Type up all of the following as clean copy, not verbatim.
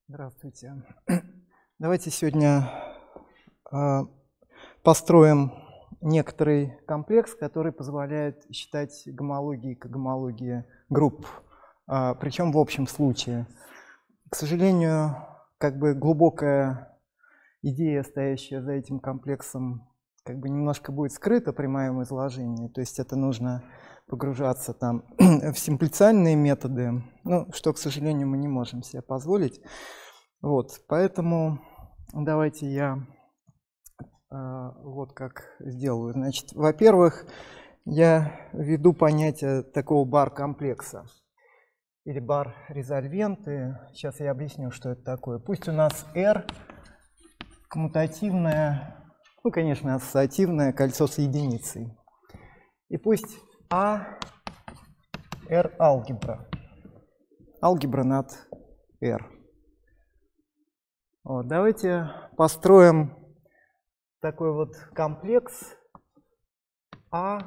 Здравствуйте. Давайте сегодня построим некоторый комплекс, который позволяет считать гомологии к гомологии групп, причем в общем случае. К сожалению, глубокая идея, стоящая за этим комплексом, немножко будет скрыта при моем изложении. То есть это нужно погружаться там в симплициальные методы, что, к сожалению, мы не можем себе позволить. Вот, поэтому давайте я вот как сделаю. Значит, во-первых, я введу понятие такого бар-комплекса или бар-резольвенты. Сейчас я объясню, что это такое. Пусть у нас R коммутативное, конечно, ассоциативное кольцо с единицей. И пусть A R алгебра. Алгебра над R. Вот, давайте построим такой вот комплекс А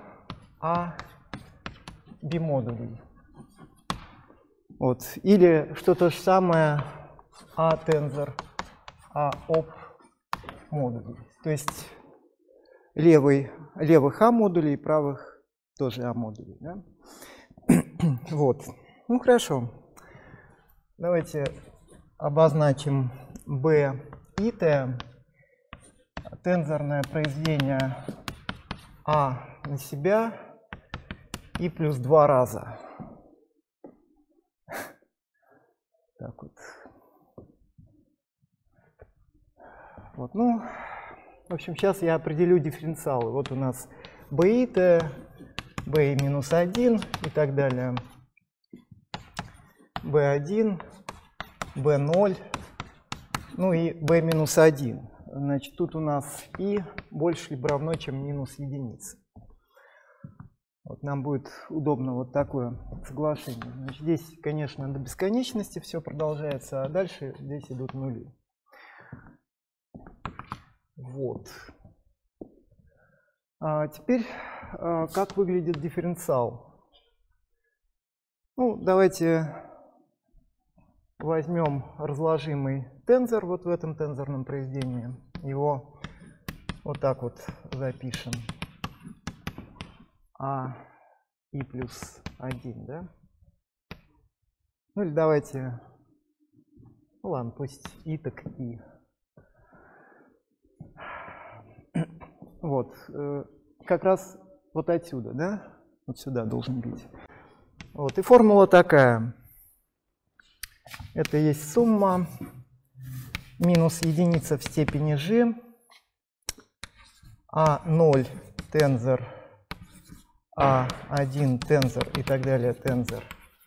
бимодулей. Вот. Или что то же самое А тензор А об модулей. То есть левых А модулей и правых тоже А модулей. Да? Вот. Ну хорошо. Давайте обозначим B и T, тензорное произведение А на себя и плюс 2 раза. Так вот. Вот, ну, в общем, сейчас я определю дифференциалы. Вот у нас B и T, B минус 1 и так далее. B1, B0. Ну и b минус 1. Значит, тут у нас и больше либо равно, чем минус единицы. Вот нам будет удобно вот такое соглашение. Значит, здесь, конечно, до бесконечности все продолжается, а дальше здесь идут нули. Вот. А теперь, как выглядит дифференциал? Ну, давайте возьмем разложимый тензор вот в этом тензорном произведении. Его вот так вот запишем. А и плюс 1, да? Ну или давайте, ну ладно, пусть и так и. Вот, как раз вот отсюда, да? Вот сюда должен быть. Вот, и формула такая. Это есть сумма минус единица в степени g, А0 тензор, А1 тензор и так далее тензор,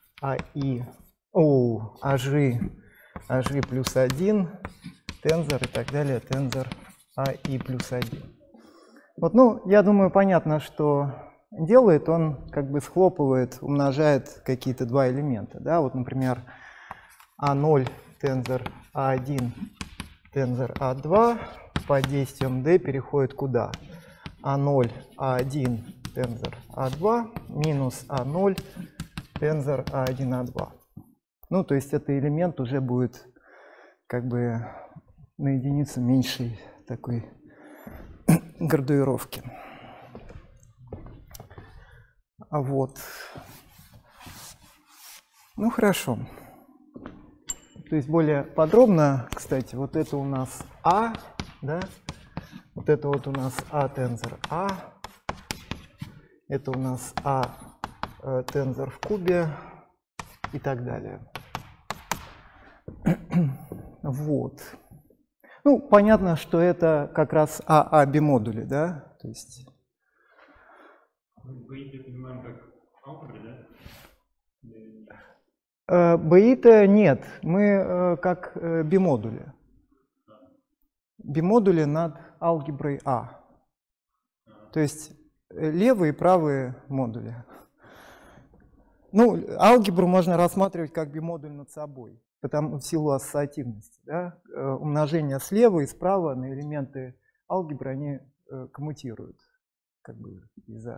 АЖ плюс 1 тензор и так далее тензор АИ плюс 1. Вот, ну, я думаю, понятно, что делает. Он как бы схлопывает, умножает какие-то два элемента. Да? Вот, например, А0 тензор А1 тензор А2 под действием D переходит куда? А0 А1 тензор А2 минус А0 тензор А1 А2. Ну, то есть это элемент уже будет как бы на единицу меньшей такой градуировки. Вот. Ну, хорошо. То есть более подробно, кстати, вот это у нас А, да? Вот это вот у нас А тензор А. Это у нас А тензор в кубе и так далее. Вот. Ну, понятно, что это как раз АА бимодули, да? То есть... БИТ понимаем как алгебры, БИТ да? нет, мы как бимодули. Бимодули над алгеброй А. То есть левые и правые модули. Ну, алгебру можно рассматривать как бимодуль над собой, потому в силу ассоциативности. Да? Умножение слева и справа на элементы алгебры, они коммутируют как бы из-за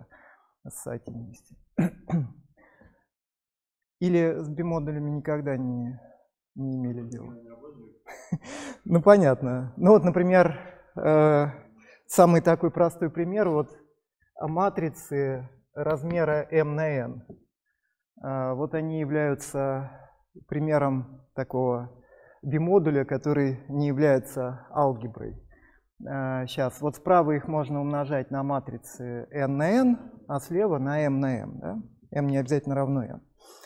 ассоциативности. Или с бимодулями никогда не не имели дела. Ну, понятно. Ну, вот, например, самый такой простой пример, вот матрицы размера m на n. Вот они являются примером такого бимодуля, который не является алгеброй. Сейчас, вот справа их можно умножать на матрицы n на n, а слева на m на m. Да? M не обязательно равно n.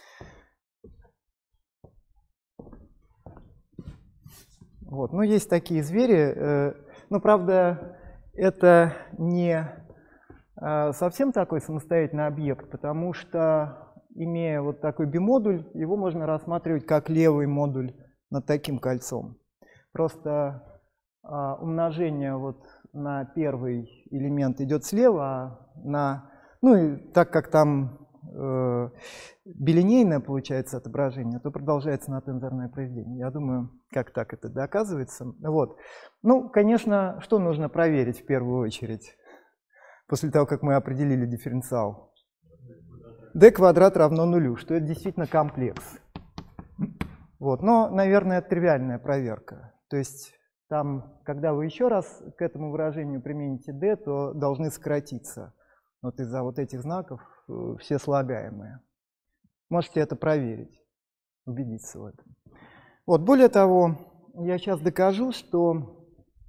Вот. Ну, есть такие звери. Но, правда, это не совсем такой самостоятельный объект, потому что, имея вот такой бимодуль, его можно рассматривать как левый модуль над таким кольцом. Просто умножение вот на первый элемент идет слева, ну и так как там билинейное получается отображение, то продолжается на тензорное произведение. Я думаю, как так это доказывается. Вот. Ну, конечно, что нужно проверить в первую очередь, после того, как мы определили дифференциал? d квадрат равно нулю, что это действительно комплекс. Вот. Но, наверное, это тривиальная проверка. То есть там, когда вы еще раз к этому выражению примените d, то должны сократиться вот из-за вот этих знаков все слагаемые. Можете это проверить, убедиться в этом. Вот, более того, я сейчас докажу, что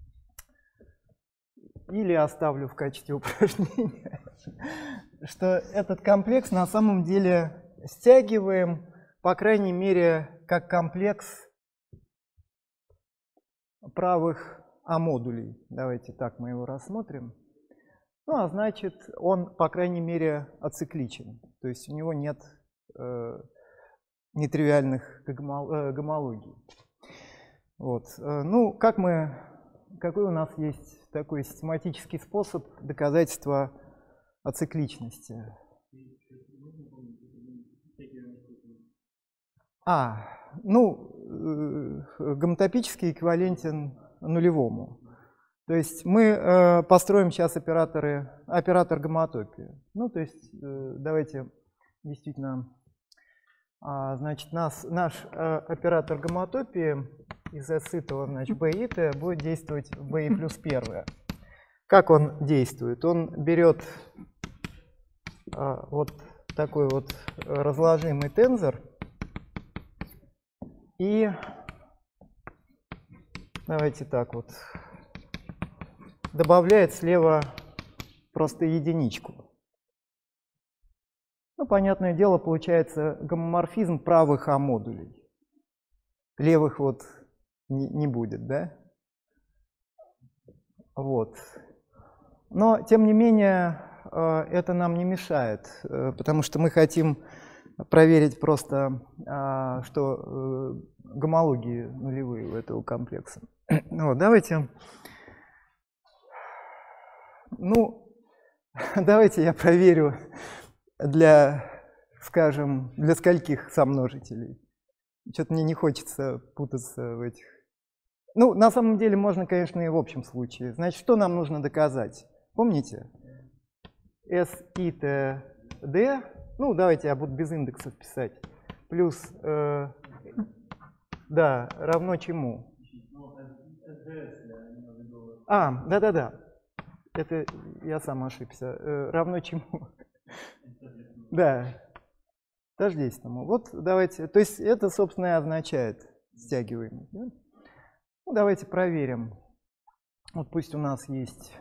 или оставлю в качестве упражнения, что этот комплекс на самом деле стягиваем, по крайней мере, как комплекс правых амодулей. Давайте так мы его рассмотрим. Ну, а значит, он, по крайней мере, ацикличен. То есть у него нет нетривиальных гомологий. Вот. Ну, какой у нас есть такой систематический способ доказательства ацикличности? Гомотопический эквивалентен нулевому. То есть мы построим сейчас оператор гомотопии. Ну, то есть давайте действительно, значит, наш оператор гомотопии из S-итого, значит, B-ит будет действовать в B плюс 1. Как он действует? Он берет вот такой вот разложимый тензор и давайте так вот добавляет слева просто единичку. Ну, понятное дело, получается гомоморфизм правых амодулей. Левых вот не будет, да? Вот. Но, тем не менее, это нам не мешает, потому что мы хотим проверить просто, что гомологии нулевые у этого комплекса. Вот, давайте я проверю скажем, для скольких сомножителей. Что-то мне не хочется путаться в этих. Ну, на самом деле можно, конечно, и в общем случае. Значит, что нам нужно доказать? Помните? S-ит d, ну, давайте я буду без индексов писать, плюс, да, равно чему? Да-да-да. Это я сам ошибся. Равно чему? Да, тождественному. Вот давайте, то есть это, собственно, и означает стягиваемость. Да? Ну, давайте проверим. Вот пусть у нас есть,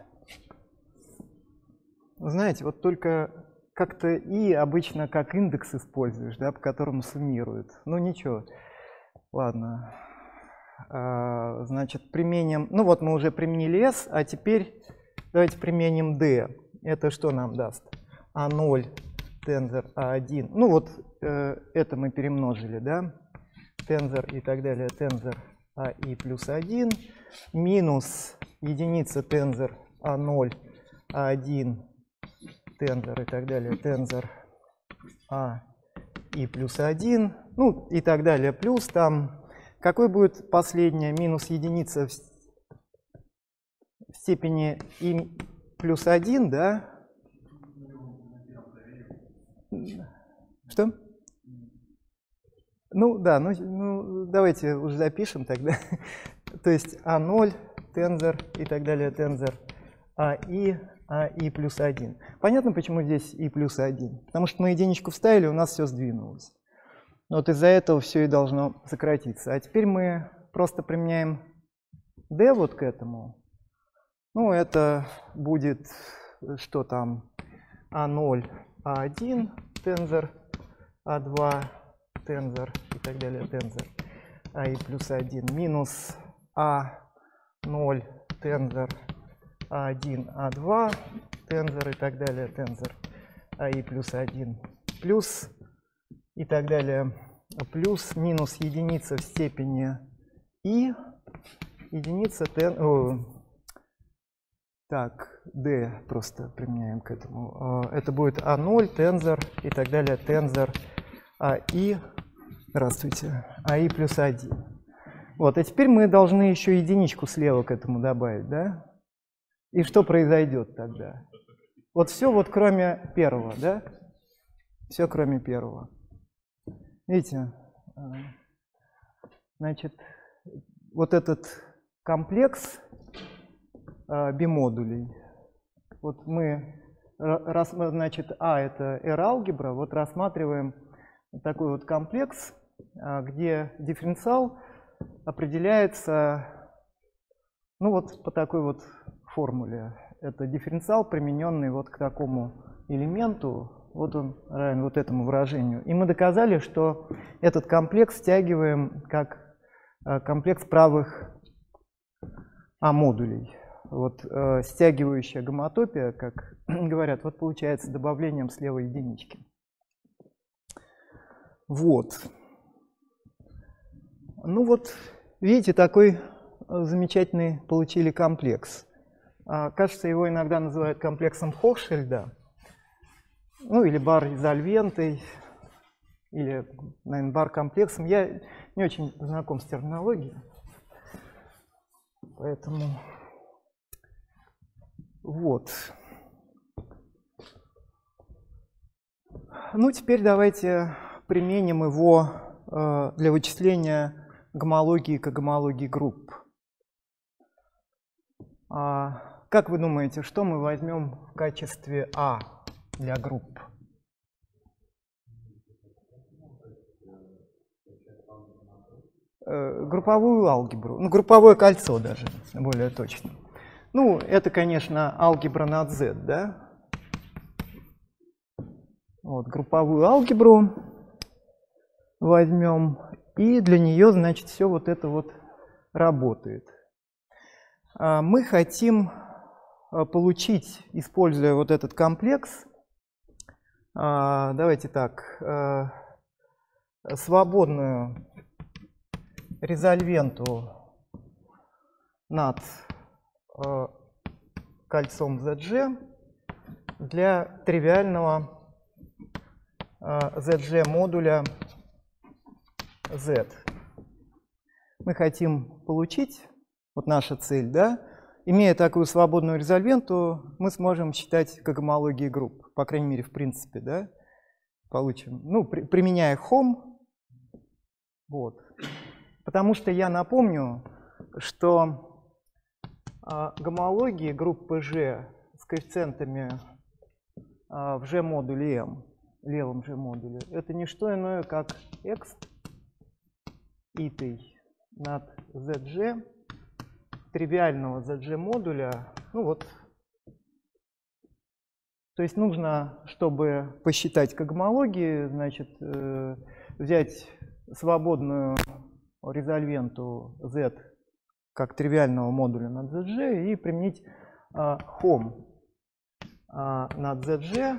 знаете, вот только как-то и обычно как индекс используешь, да, по которому суммируют. Ну ничего, ладно. Значит, применим, ну вот мы уже применили S, а теперь давайте применим D. Это что нам даст? А0 тензор А1. Ну вот это мы перемножили, да? Тензор и так далее, тензор АИ плюс 1 минус единица тензор А0, А1, тензор и так далее, тензор АИ плюс 1, ну и так далее, плюс там, какой будет последнее, минус единица в степени И плюс 1, да? Что? Ну да, ну давайте уже запишем тогда. То есть А0, тензор и так далее, тензор АИ плюс 1. Понятно, почему здесь И плюс 1? Потому что мы единичку вставили, у нас все сдвинулось. Вот из-за этого все и должно сократиться. А теперь мы просто применяем D вот к этому. Ну, это будет, что там, А0, А1, тензор, А2, тензор и так далее, тензор АИ плюс 1, минус А0, тензор, А1, А2, тензор и так далее, тензор АИ плюс 1, плюс и так далее, плюс минус единица в степени И, единица так, D просто применяем к этому. Это будет А0, тензор и так далее, тензор АИ, здравствуйте, АИ плюс 1. Вот, а теперь мы должны еще единичку слева к этому добавить, да? И что произойдет тогда? Вот все вот кроме первого, да? Все кроме первого. Видите? Значит, вот этот комплекс бимодулей. Вот мы, значит, это R-алгебра, вот рассматриваем такой вот комплекс, где дифференциал определяется, ну вот по такой вот формуле. Это дифференциал, примененный вот к такому элементу, вот он равен вот этому выражению. И мы доказали, что этот комплекс стягиваем как комплекс правых А-модулей. Вот стягивающая гомотопия, как говорят, вот получается добавлением слева единички. Вот. Ну вот, видите, такой замечательный получили комплекс. Кажется, его иногда называют комплексом Хохшильда, ну или бар-резольвентой, или, наверное, бар-комплексом. Я не очень знаком с терминологией, поэтому вот. Ну, теперь давайте применим его для вычисления гомологии к гомологии групп. Как вы думаете, что мы возьмем в качестве А для групп? Групповую алгебру, ну, групповое кольцо даже, более точно. Ну, это, конечно, алгебра над Z, да? Вот, групповую алгебру возьмем, и для нее, значит, все вот это вот работает. Мы хотим получить, используя вот этот комплекс, давайте так, свободную резольвенту над кольцом ZG для тривиального ZG модуля Z. Мы хотим получить, вот наша цель, да, имея такую свободную резольвенту, мы сможем считать к гомологии групп, по крайней мере, в принципе, да, получим, ну, применяя Хом, вот. Потому что я напомню, что гомологии группы G с коэффициентами в G-модуле M, левом G-модуле, это не что иное, как X итый над ZG тривиального ZG-модуля. Ну вот. То есть нужно, чтобы посчитать к гомологии, значит, взять свободную резольвенту Z как тривиального модуля над ZG и применить Хом над ZG,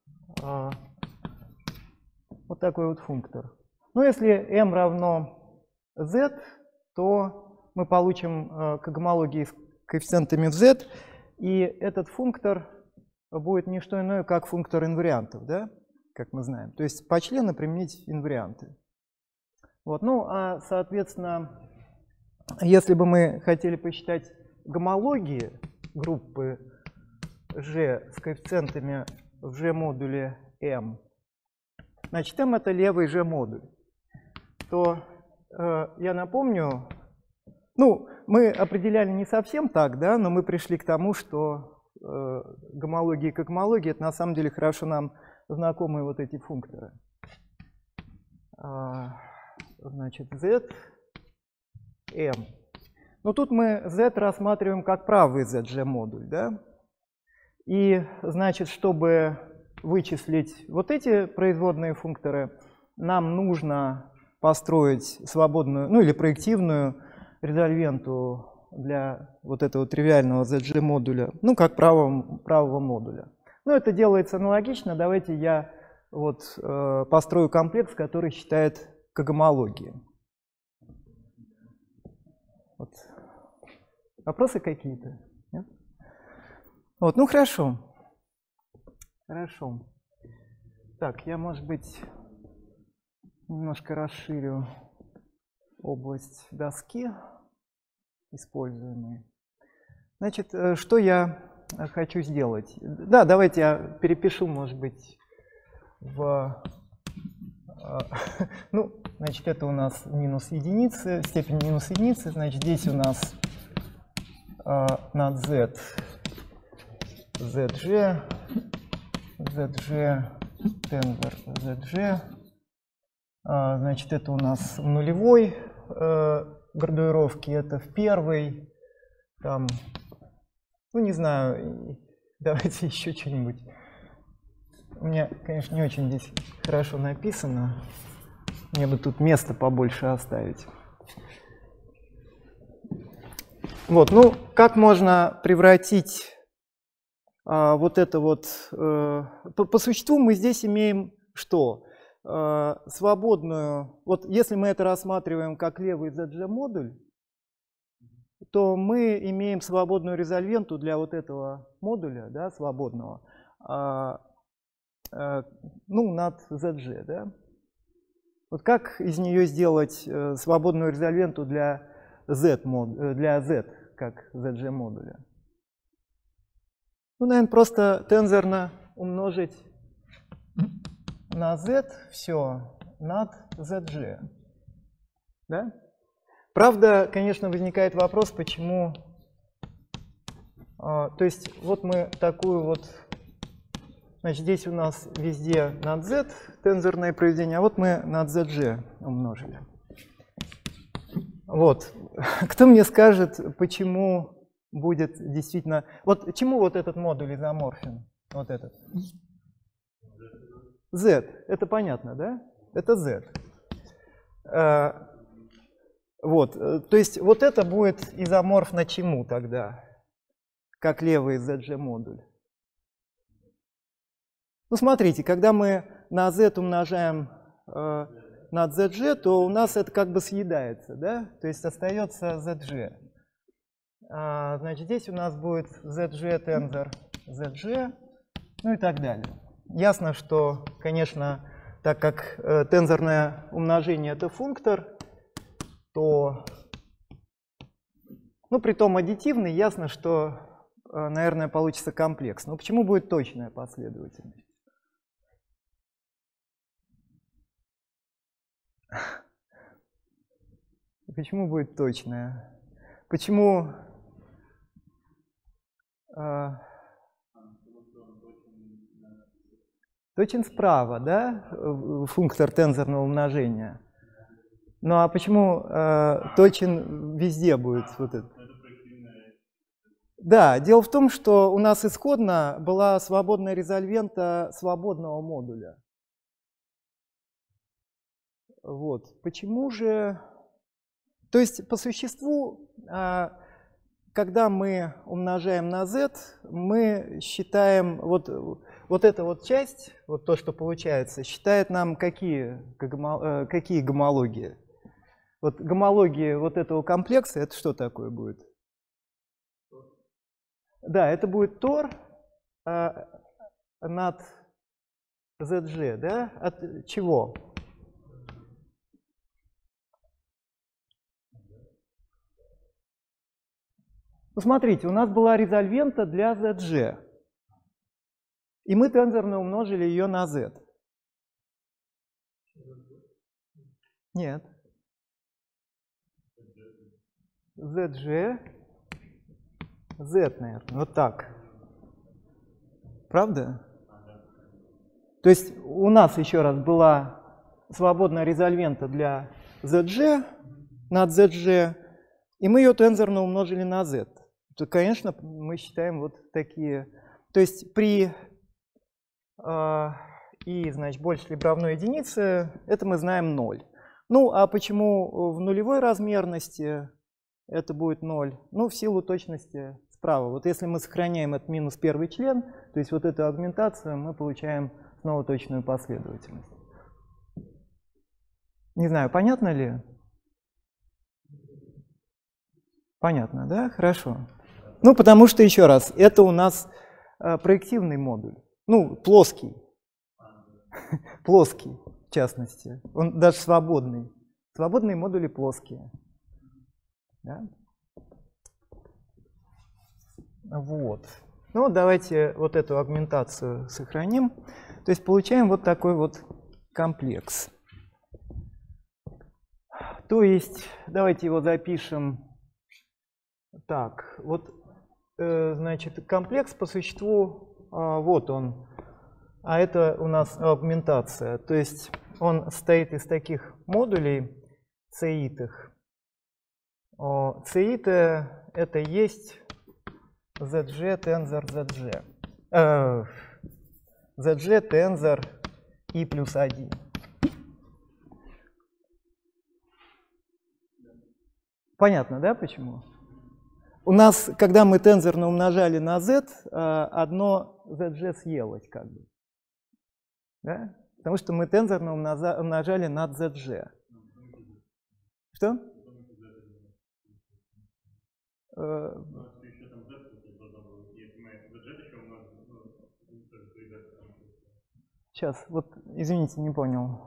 вот такой вот функтор. Ну, если m равно z, то мы получим к гомологии с коэффициентами в z, и этот функтор будет не что иное, как функтор инвариантов, да, как мы знаем. То есть по члену применить инварианты. Вот. Ну, а, соответственно, если бы мы хотели посчитать гомологии группы G с коэффициентами в G-модуле M, значит, M — это левый G-модуль. что я напомню, ну, мы определяли не совсем так, да, но мы пришли к тому, что гомология и когмология — это на самом деле хорошо нам знакомые вот эти функторы. Значит, z, m. Но тут мы z рассматриваем как правый zg-модуль, да? И, значит, чтобы вычислить вот эти производные функторы, нам нужно построить свободную, ну или проективную резольвенту для вот этого тривиального zg-модуля, ну как правого модуля. Но это делается аналогично. Давайте я вот построю комплекс, который считает когомологией. Вот. Вопросы какие-то? Нет? Вот, ну хорошо. Хорошо. Так, я, может быть, немножко расширю область доски, используемой. Значит, что я хочу сделать? Да, давайте я перепишу, может быть, в... Ну, значит, это у нас минус единицы, степень минус единицы, значит, здесь у нас над z, zg, тензор zg, значит, это у нас в нулевой градуировке, это в первой, там, ну, не знаю, давайте еще что-нибудь. У меня, конечно, не очень здесь хорошо написано. Мне бы тут место побольше оставить. Вот, ну, как можно превратить вот это вот... По существу мы здесь имеем что? Свободную... Вот если мы это рассматриваем как левый ZG-модуль, то мы имеем свободную резольвенту для вот этого модуля, да, свободного, ну, над ZG, да? Вот как из нее сделать свободную резольвенту для Z, как ZG-модуля? Ну, наверное, просто тензорно умножить на Z все над ZG. Да? Правда, конечно, возникает вопрос, почему... То есть вот мы такую вот... Значит, здесь у нас везде над Z тензорное произведение, а вот мы над ZG умножили. Вот. Кто мне скажет, почему будет действительно... Вот чему вот этот модуль изоморфен? Вот этот. Z. Это понятно, да? Это Z. Вот. То есть вот это будет изоморфно чему тогда? Как левый ZG-модуль. Ну, смотрите, когда мы на z умножаем над zg, то у нас это как бы съедается, да? То есть остается zg. Значит, здесь у нас будет zg тензор zg, ну и так далее. Ясно, что, конечно, так как тензорное умножение это функтор, то, ну, притом аддитивный, ясно, что, наверное, получится комплекс. Но почему будет точная последовательность? Почему будет точная? Почему точен справа, да, функтор тензорного умножения? Ну а почему точен везде будет вот это? Да, дело в том, что у нас исходно была свободная резольвента свободного модуля. Вот. Почему же... То есть, по существу, когда мы умножаем на z, мы считаем, вот эта вот часть, вот то, что получается, считает нам какие гомологии. Вот гомология вот этого комплекса, это что такое будет? Да, это будет тор над zg, да? От чего? Посмотрите, у нас была резольвента для ZG, и мы тензорно умножили ее на Z. Нет, ZG, Z, наверное, вот так. Правда? То есть у нас еще раз была свободная резольвента для ZG над ZG, и мы ее тензорно умножили на Z. То, конечно, мы считаем вот такие. То есть при и, значит, больше либо равно единице, это мы знаем 0. Ну, а почему в нулевой размерности это будет 0? Ну, в силу точности справа. Вот если мы сохраняем этот минус первый член, то есть вот эту агментацию, мы получаем снова точную последовательность. Не знаю, понятно ли? Понятно, да? Хорошо. Ну, потому что, еще раз, это у нас проективный модуль. Ну, плоский. Плоский, в частности. Он даже свободный. Свободные модули плоские. Да? Вот. Ну, давайте вот эту агментацию сохраним. То есть получаем вот такой вот комплекс. То есть, давайте его запишем так. Вот, значит, комплекс по существу, вот он. А это у нас агментация. То есть он состоит из таких модулей цеитых. Цеиты — это есть ZG тензор ZG. ZG тензор I плюс 1. Понятно, да, почему? У нас, когда мы тензорно умножали на Z, одно ZG съелось как бы. Да? Потому что мы тензорно умножали над ZG. Что? Сейчас, вот, извините, не понял.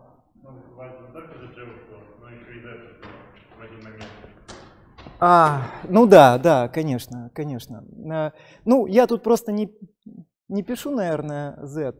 Ну да, да, конечно, конечно. Ну, я тут просто не пишу, наверное, Z.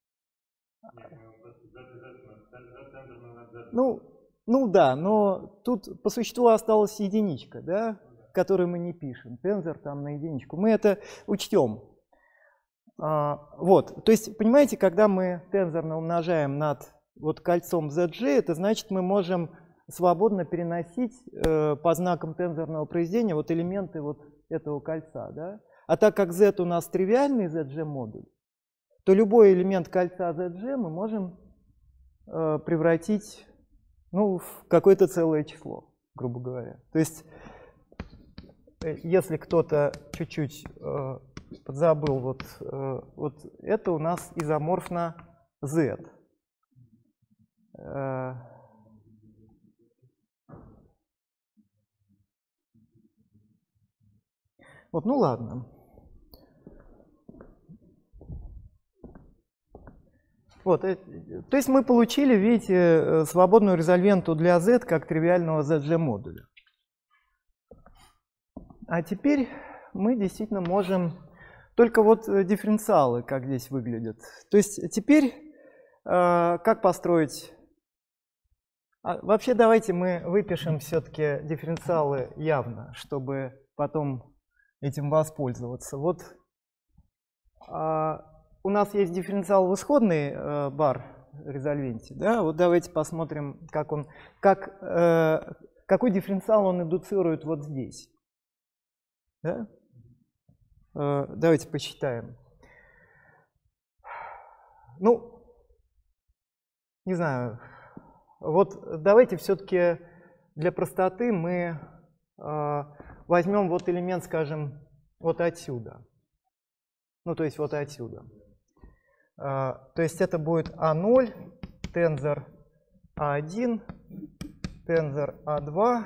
Ну да, но тут по существу осталась единичка, да, которую мы не пишем. Тензор там на единичку. Мы это учтем. Вот, то есть, понимаете, когда мы тензорно умножаем над вот кольцом ZG, это значит, мы можем свободно переносить по знакам тензорного произведения вот элементы вот этого кольца, да. А так как Z у нас тривиальный ZG-модуль, то любой элемент кольца ZG мы можем превратить, ну, в какое-то целое число, грубо говоря. То есть, если кто-то чуть-чуть подзабыл, вот это у нас изоморфно Z. Вот, ну ладно. Вот, то есть мы получили, видите, свободную резольвенту для Z как тривиального ZG-модуля. А теперь мы действительно можем... Только вот дифференциалы, как здесь выглядят. То есть теперь как построить... Вообще давайте мы выпишем все-таки дифференциалы явно, чтобы потом этим воспользоваться. Вот у нас есть дифференциал в исходной бар-резольвенте. Да? Вот давайте посмотрим, какой дифференциал он индуцирует вот здесь. Да? Давайте посчитаем. Ну, не знаю. Вот давайте все-таки для простоты мы возьмем вот элемент, скажем, вот отсюда. Ну, то есть вот отсюда. То есть это будет А0, тензор А1, тензор А2.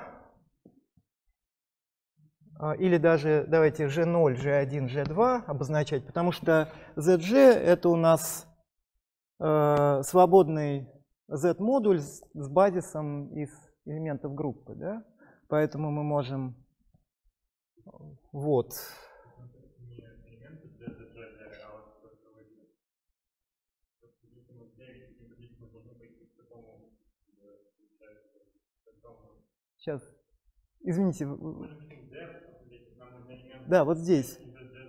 Или даже давайте G0, G1, G2 обозначать, потому что ZG это у нас свободный Z-модуль с базисом из элементов группы. Да? Поэтому мы можем вот. Сейчас, извините. да, вот здесь.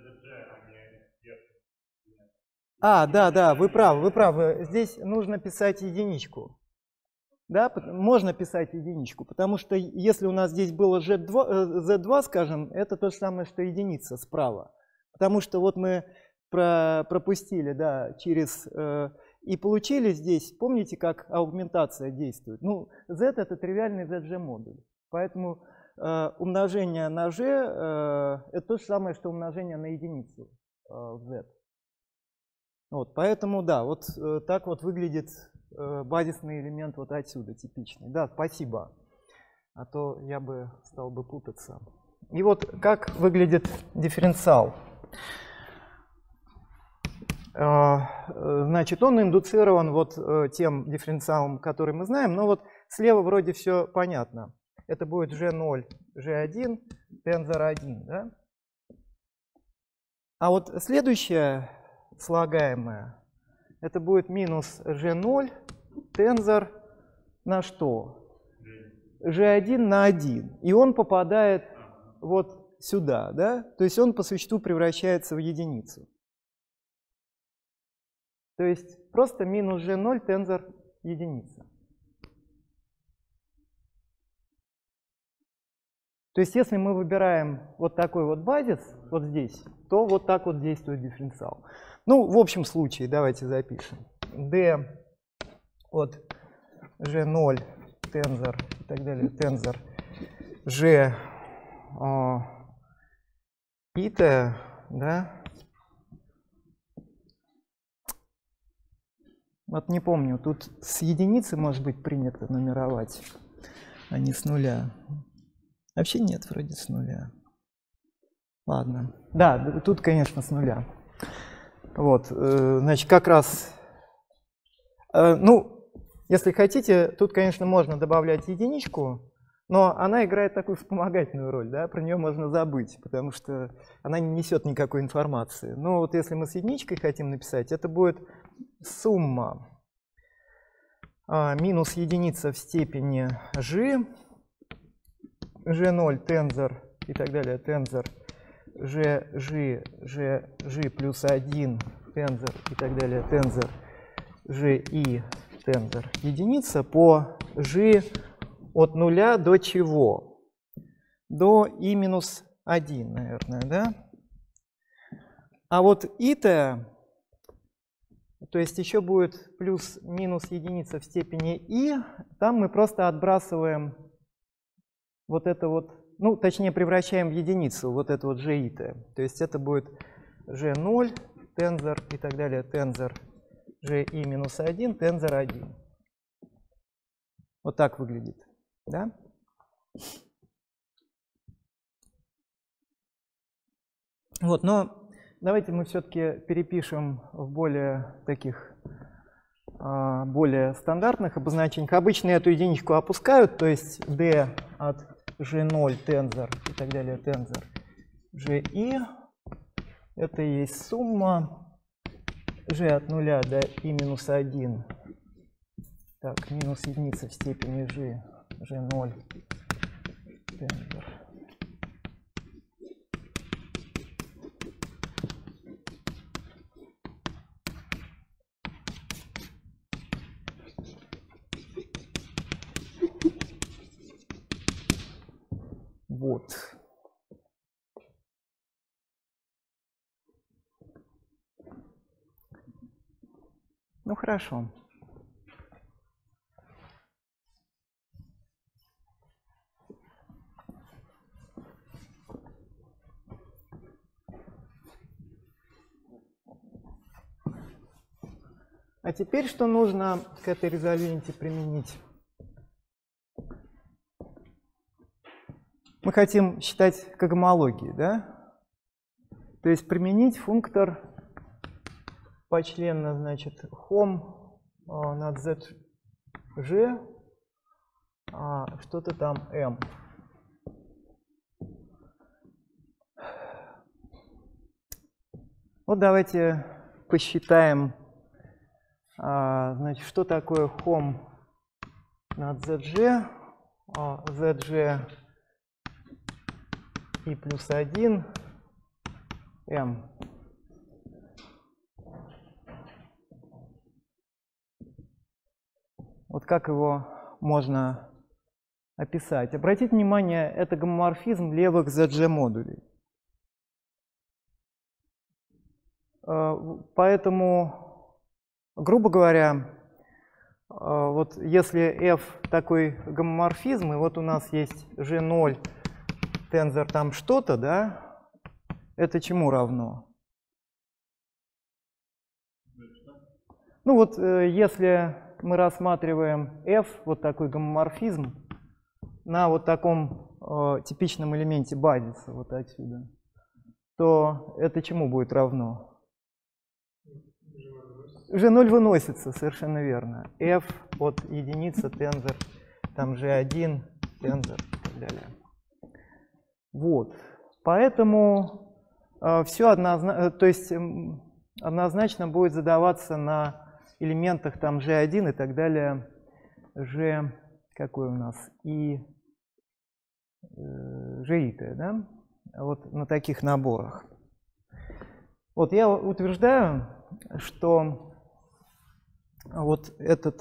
Да, вы правы. Здесь нужно писать единичку. Да, можно писать единичку, потому что если у нас здесь было Z2, скажем, это то же самое, что единица справа. Потому что вот мы пропустили, да, через... И получили здесь, помните, как аугментация действует? Ну, Z — это тривиальный ZG-модуль. Поэтому умножение на G это то же самое, что умножение на единицу в Z. Вот, поэтому, да, вот так вот выглядит базисный элемент вот отсюда, типичный. Да, спасибо. А то я бы стал бы путаться. И вот как выглядит дифференциал. Значит, он индуцирован вот тем дифференциалом, который мы знаем, но вот слева вроде все понятно. Это будет G0, G1, тензор 1, да? А вот следующее слагаемое, это будет минус G0, тензор на что? G1 на 1. И он попадает вот сюда, да? То есть он по существу превращается в единицу. То есть просто минус G0, тензор единица. То есть если мы выбираем вот такой вот базис, вот здесь, то вот так вот действует дифференциал. Ну, в общем случае, давайте запишем. D от G0, тензор и так далее, тензор G ит, да? Вот не помню, тут с единицы, может быть, принято нумеровать, а не с нуля. Вообще нет, вроде с нуля. Ладно. Да, тут, конечно, с нуля. Вот, значит, как раз, ну, если хотите, тут, конечно, можно добавлять единичку, но она играет такую вспомогательную роль, да, про нее можно забыть, потому что она не несет никакой информации. Но вот если мы с единичкой хотим написать, это будет сумма минус единица в степени g, g0, тензор и так далее, тензор g плюс 1, тензор и так далее, тензор gi, тензор единица по g от 0 до чего? До i минус 1, наверное, да? А вот ит, то есть еще будет плюс-минус единица в степени и, там мы просто отбрасываем вот это вот, ну, точнее, превращаем в единицу вот это вот g-ит. То есть это будет g0, тензор и так далее, тензор gi минус 1, тензор 1. Вот так выглядит, да? Вот, но давайте мы все-таки перепишем в более таких, более стандартных обозначениях. Обычно эту единичку опускают, то есть d от g0, тензор и так далее, тензор gi, это и есть сумма g от 0 до i минус 1, так, минус единица в степени g0, тензор. Вот. Ну хорошо. А теперь что нужно к этой резольвенте применить? Мы хотим считать когомологии, да? То есть применить функтор почленно, значит, хом над zg, что-то там m. Вот давайте посчитаем, значит, что такое хом над zg, zg и плюс 1, m. Вот как его можно описать? Обратите внимание, это гомоморфизм левых ZG-модулей. Поэтому, грубо говоря, вот если f такой гомоморфизм, и вот у нас есть G0, тензор там что-то, да, это чему равно? Ну вот если мы рассматриваем f, вот такой гомоморфизм, на вот таком типичном элементе базиса, вот отсюда, то это чему будет равно? G0 выносится, совершенно верно. F от единицы, тензор, там G1, тензор и так далее. Вот. Поэтому все однозначно будет задаваться на элементах там G1 и так далее. G, какой у нас? И G, да? Вот на таких наборах. Вот я утверждаю, что вот эта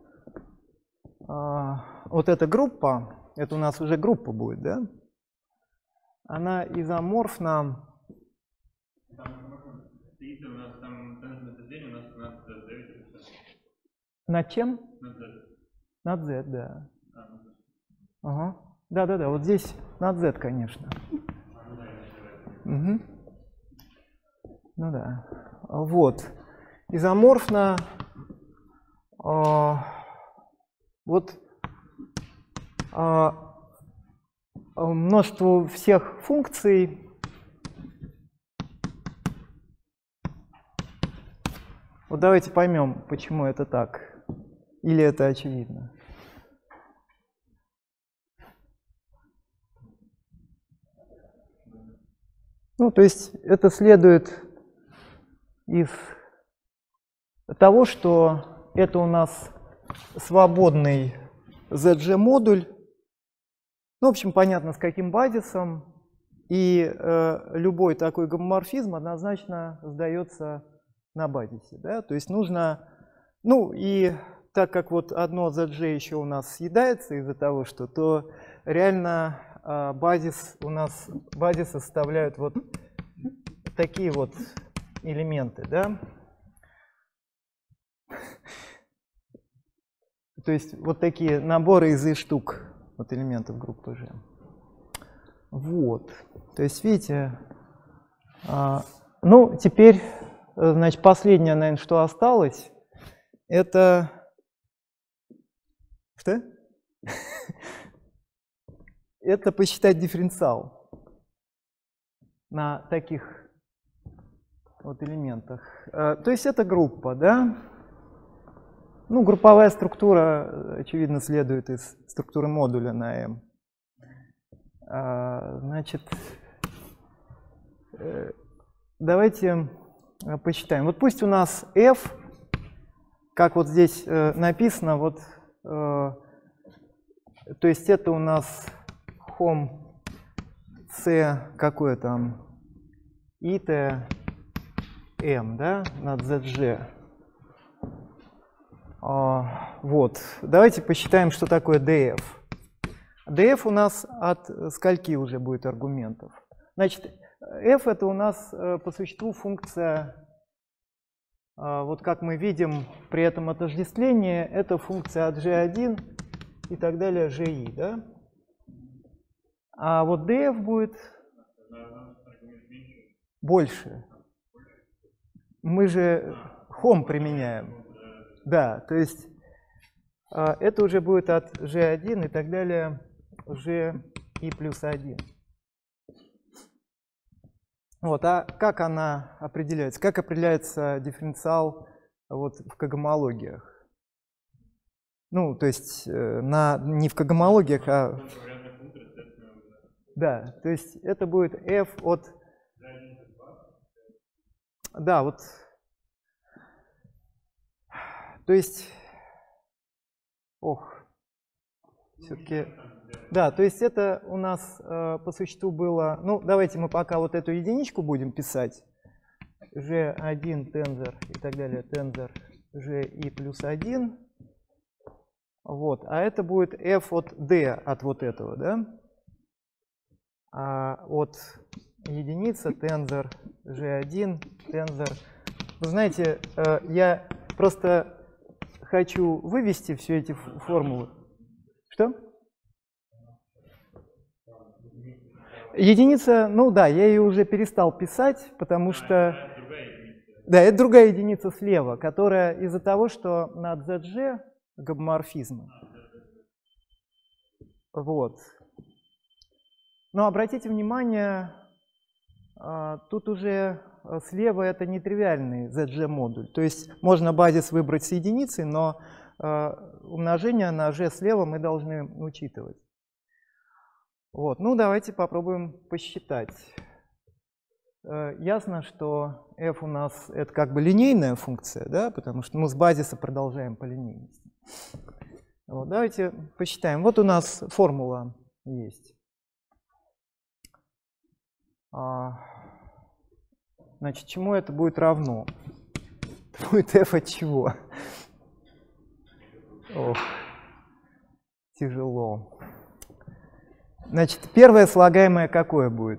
группа, это у нас уже группа будет, да? Она изоморфна. Над чем? Над Z, да. Ага. Да, вот здесь над Z, конечно. Угу. Ну да. Вот. Изоморфно. Вот множество всех функций. Вот давайте поймем, почему это так. Или это очевидно. Ну, то есть это следует из того, что это у нас свободный ZG-модуль. Ну, в общем, понятно, с каким базисом. И любой такой гомоморфизм однозначно сдается на базисе. Да? То есть нужно... Ну, и так как вот одно ZG еще у нас съедается из-за того, что, то реально базис у нас... Базис составляют вот такие вот элементы, да? То есть вот такие наборы из штук, вот элементов группы G. Вот. То есть видите, ну теперь, значит, последнее, наверное, что осталось, это что? Это посчитать дифференциал на таких вот элементах. То есть это группа, да? Ну, групповая структура, очевидно, следует из структуры модуля на M. Значит, давайте посчитаем. Вот пусть у нас F, как вот здесь написано, вот, то есть это у нас хом C, какое там, IT M, да, над ZG. Вот. Давайте посчитаем, что такое df. df у нас от скольки уже будет аргументов? Значит, f это у нас по существу функция, вот как мы видим при этом отождествлении, это функция от g1 и так далее gi, да? А вот df будет больше. Мы же hom применяем. Да, то есть это уже будет от G1 и так далее GI плюс 1. Вот, а как она определяется? Как определяется дифференциал вот в когомологиях? Ну, то есть не в когомологиях, а... Да, то есть это будет f от... Да, вот... То есть, все-таки, да, то есть это у нас по существу было, ну, давайте мы пока вот эту единичку будем писать. g1 тензор и так далее, тензор gi плюс 1. Вот. А это будет f от d от вот этого, да? А от единицы тензор g1 тензор. Вы знаете, я просто хочу вывести все эти формулы. Что? Единица, ну да, я ее уже перестал писать, потому что... Да, это другая единица слева, которая из-за того, что над ZG гомоморфизмы. Вот. Но обратите внимание, тут уже слева это нетривиальный ZG-модуль. То есть можно базис выбрать с единицей, но умножение на G слева мы должны учитывать. Вот. Ну, давайте попробуем посчитать. Ясно, что f у нас это как бы линейная функция, да, потому что мы с базиса продолжаем по линейности. Вот. Давайте посчитаем. Вот у нас формула есть. Значит, чему это будет равно? Это будет f от чего? Ох, тяжело. Значит, первое слагаемое какое будет?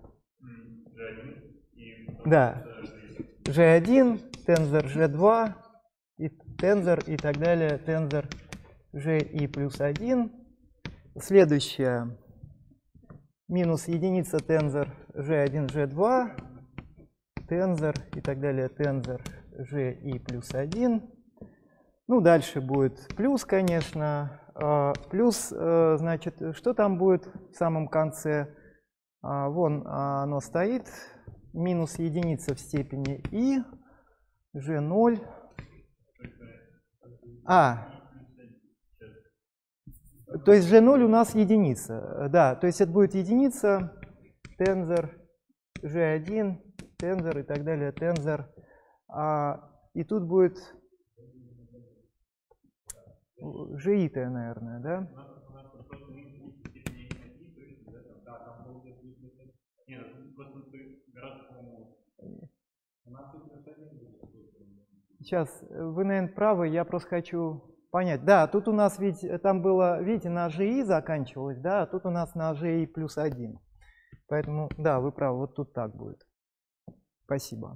Да, g1, тензор g2, и тензор и так далее, тензор gi плюс 1. Следующее, минус единица тензор g1, g2, тензор и так далее, тензор gi плюс 1. Ну, дальше будет плюс, конечно. Плюс, значит, что там будет в самом конце? Вон оно стоит. Минус единица в степени и g0. То есть g0 у нас единица. Да, то есть это будет единица, тензор g1, тензор и так далее, тензор. И тут будет gi-т, наверное, да? Сейчас, вы, наверное, правы, я просто хочу понять. Да, тут у нас ведь, там было, видите, на gi заканчивалось, да, а тут у нас на gi плюс 1. Поэтому, да, вы правы, вот тут так будет. Спасибо.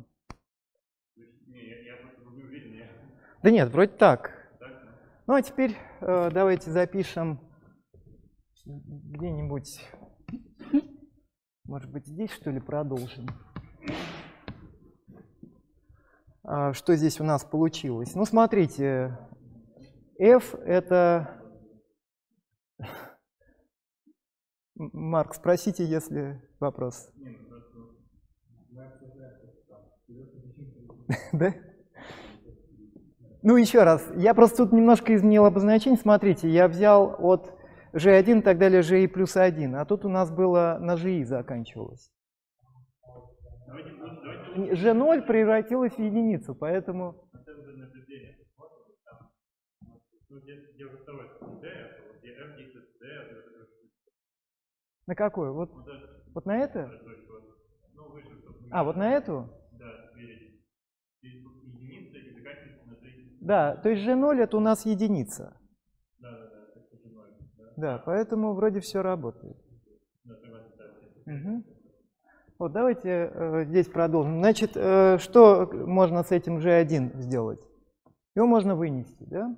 Да нет, вроде так. Ну, а теперь давайте запишем где-нибудь, может быть, здесь, что ли, продолжим. Что здесь у нас получилось? Ну, смотрите, f это... Марк, спросите, если вопрос. Да? Ну, еще раз, я просто тут немножко изменил обозначение. Смотрите, я взял от g1 и так далее gi плюс 1, а тут у нас было на gi заканчивалось. g0 превратилось в единицу, поэтому... На какую? Вот на это? Вот на эту? Да, то есть g0 это у нас единица. Да, поэтому вроде все работает. Угу. Вот давайте здесь продолжим. Значит, что можно с этим g1 сделать? Его можно вынести, да?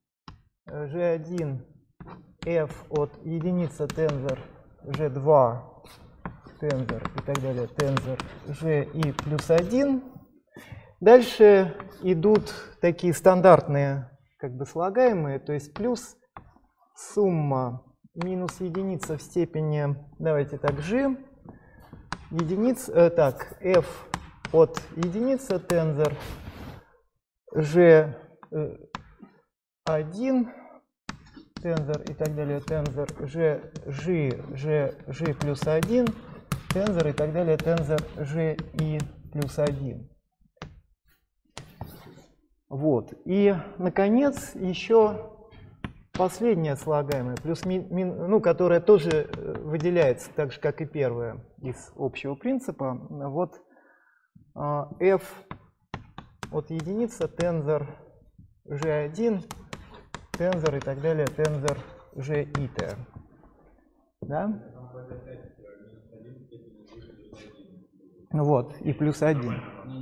g1 f от единицы тензор g2, тензор и так далее, тензор gi плюс 1. Дальше идут такие стандартные как бы слагаемые, то есть плюс сумма минус единица в степени, давайте так, g, единица, так, f от единицы тензор g1, тензор и так далее, тензор g плюс 1, тензор и так далее, тензор gi плюс 1. Вот. И, наконец, еще последнее слагаемое, плюс ну, которое тоже выделяется, так же, как и первое из общего принципа. Вот f от единицы тензор g1, тензор и так далее, тензор g iter. Да? Вот, и плюс 1.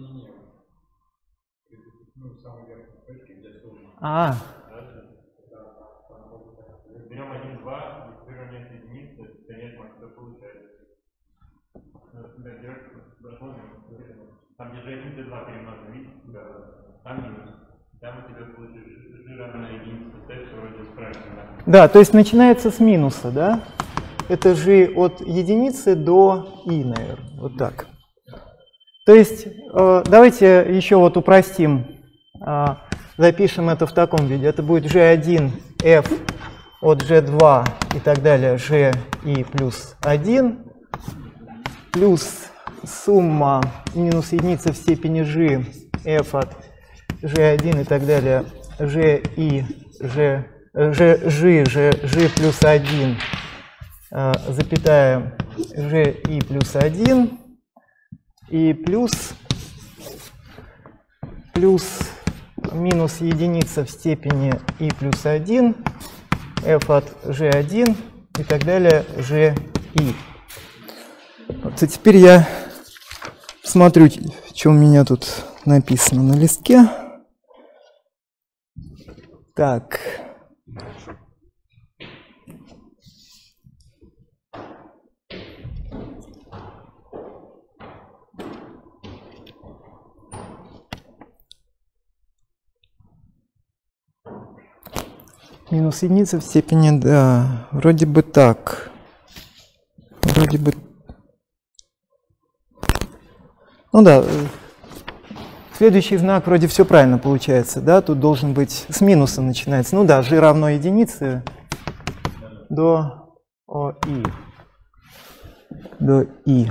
А. Берем 1, 2, и вместо единицы, конечно, что получается. Там, где же 1, 2 перемножены, видите? Там минус. Там у тебя получится g равна единице, это вроде спрашиваем. Да, то есть начинается с минуса, да? Это g от единицы до i, наверное, вот так. То есть давайте еще вот упростим, запишем это в таком виде. Это будет g1 f от g2 и так далее, gi плюс 1, плюс сумма минус единица в степени g f от g1 и так далее, gi, g плюс 1, запятая gi плюс 1, и плюс минус единица в степени i плюс 1, f от g1 и так далее, gi. Вот, и теперь я смотрю, что у меня тут написано на листке. Так. Минус единица в степени, да, вроде бы так. Вроде бы. Ну да, следующий знак вроде все правильно получается, да, тут должен быть с минуса начинается. Ну да, g равно единице до i. До i.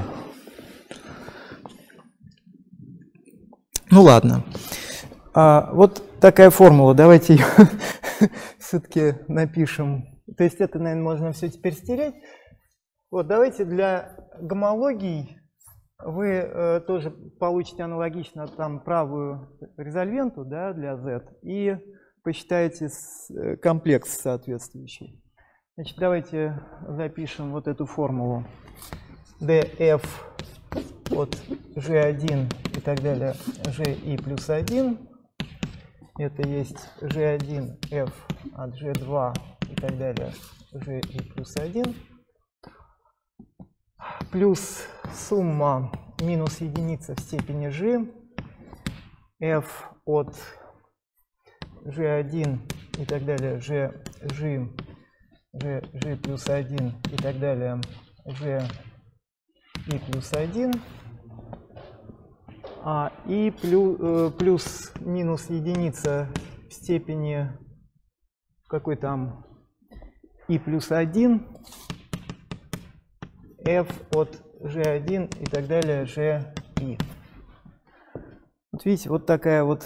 Ну ладно. Вот такая формула, давайте ее все-таки напишем. То есть это, наверное, можно все теперь стереть. Вот, давайте для гомологий вы тоже получите аналогично там правую резольвенту, да, для z и посчитаете комплекс соответствующий. Значит, давайте запишем вот эту формулу df от g1 и так далее, gi плюс 1. Это есть g1 f от g2 и так далее, gi плюс 1. Плюс сумма минус единица в степени g, f от g1 и так далее, g плюс 1 и так далее, gi плюс 1. И плюс минус единица в степени какой там i плюс 1, f от g1 и так далее, gi. Вот видите, вот такая вот.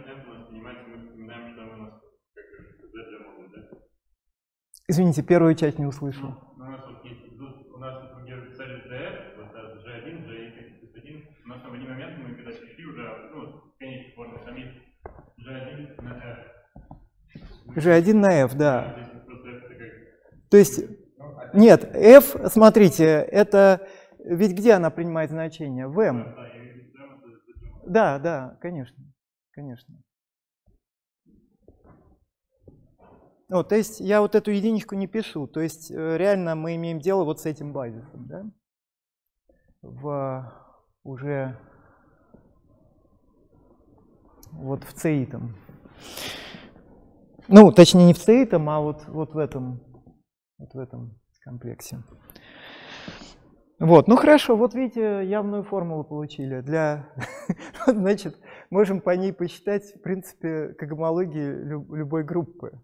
Извините, первую часть не услышал. У нас мы записали df, вот g1, gi плюс 1. У нас в один момент мы когда пришли уже, ну, конечной формы, там есть g1 на f. g1 на f, да. То есть, нет, f, смотрите, это ведь где она принимает значение? В m. Да, да, конечно, конечно. Вот, то есть я вот эту единичку не пишу, то есть реально мы имеем дело вот с этим базисом, да? Уже вот в цеитом. Ну, точнее не в цеитом, а вот в этом комплексе. Вот, ну хорошо, вот видите, явную формулу получили. Значит, можем по ней посчитать, в принципе, когомологии любой группы.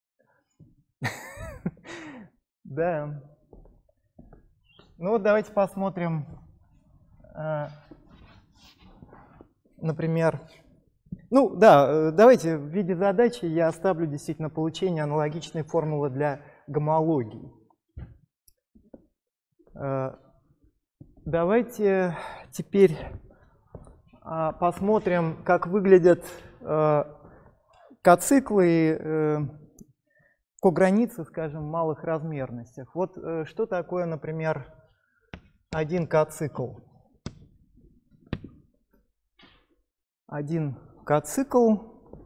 Да. Ну вот давайте посмотрим, например, ну да, давайте в виде задачи я оставлю действительно получение аналогичной формулы для гомологии. Давайте теперь посмотрим, как выглядят коциклы и кограницы, скажем, в малых размерностях. Вот что такое, например, один коцикл? Один коцикл,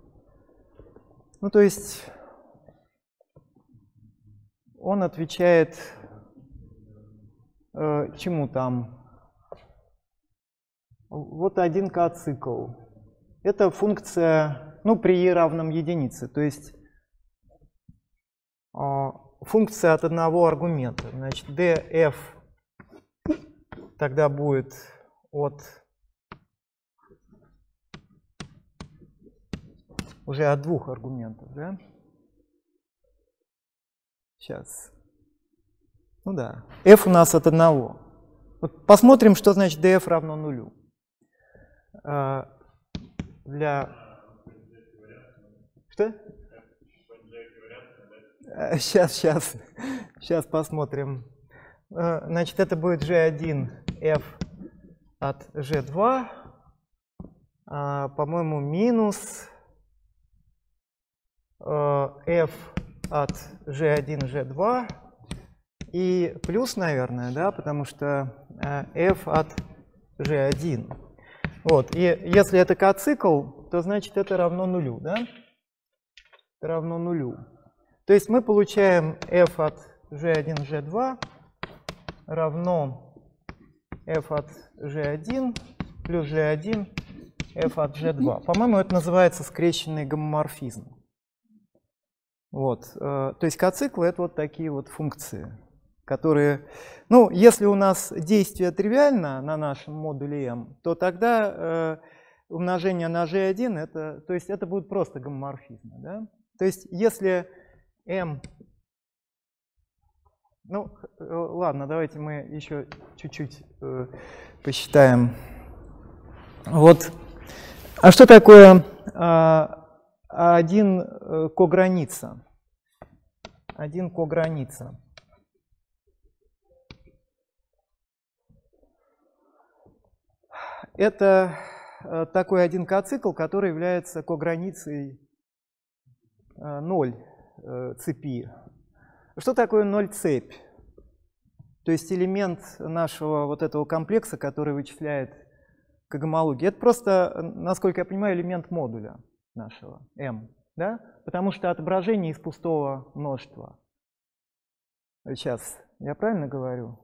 ну то есть он отвечает чему там? Вот один коцикл. Это функция, ну, при e равном единице, то есть функция от одного аргумента. Значит, df тогда будет уже от двух аргументов, да? Сейчас. Ну да. F у нас от одного. Вот посмотрим, что значит df равно нулю. Что? Сейчас посмотрим. Значит, это будет g1 f от g2, по-моему, минус f от g1, g2 и плюс, наверное, да, потому что f от g1. Вот, и если это коцикл, то значит это равно нулю, да? Это равно нулю. То есть мы получаем f от g1, g2 равно f от g1 плюс g1 f от g2. По-моему, это называется скрещенный гомоморфизм. Вот. То есть коциклы — это вот такие вот функции, которые, ну, если у нас действие тривиально на нашем модуле m, то тогда умножение на g1, это, то есть это будет просто гомоморфизм. Да? То есть если m... Ну, ладно, давайте мы еще чуть-чуть посчитаем. Вот. А что такое один кограница? Один кограница. Это такой один коцикл, который является кограницей 0 цепи. Что такое 0 цепь? То есть элемент нашего вот этого комплекса, который вычисляет когомологию. Это просто, насколько я понимаю, элемент модуля нашего m. Да? Потому что отображение из пустого множества. Сейчас, я правильно говорю?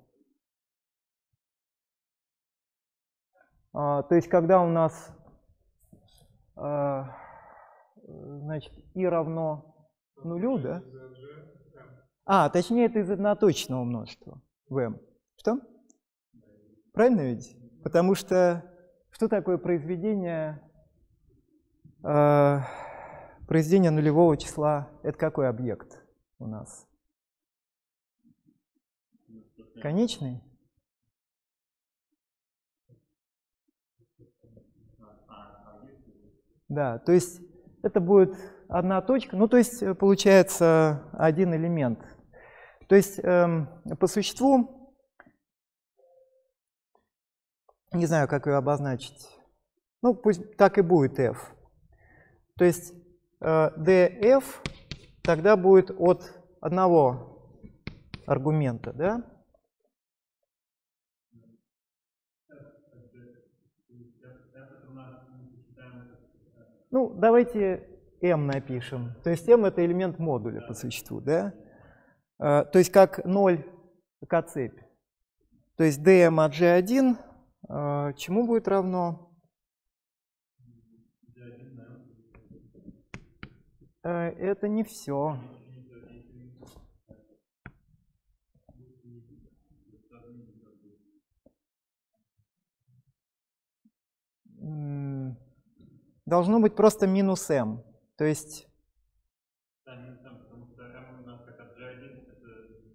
То есть когда у нас значит, и равно нулю, да? Точнее, это из одноточного множества в m. Что? Правильно ведь? Потому что что такое произведение нулевого числа? Это какой объект у нас? Конечный? Да, то есть это будет одна точка, ну то есть получается один элемент. То есть по существу, не знаю, как ее обозначить, ну пусть так и будет f. То есть df тогда будет от одного аргумента, да? Ну, давайте m напишем. То есть m — это элемент модуля по существу, да? То есть как 0 коцепь. То есть dm от g1 чему будет равно? Это не все. Должно быть просто минус m. То есть... Да, минус m, потому что m у нас как от g1, это...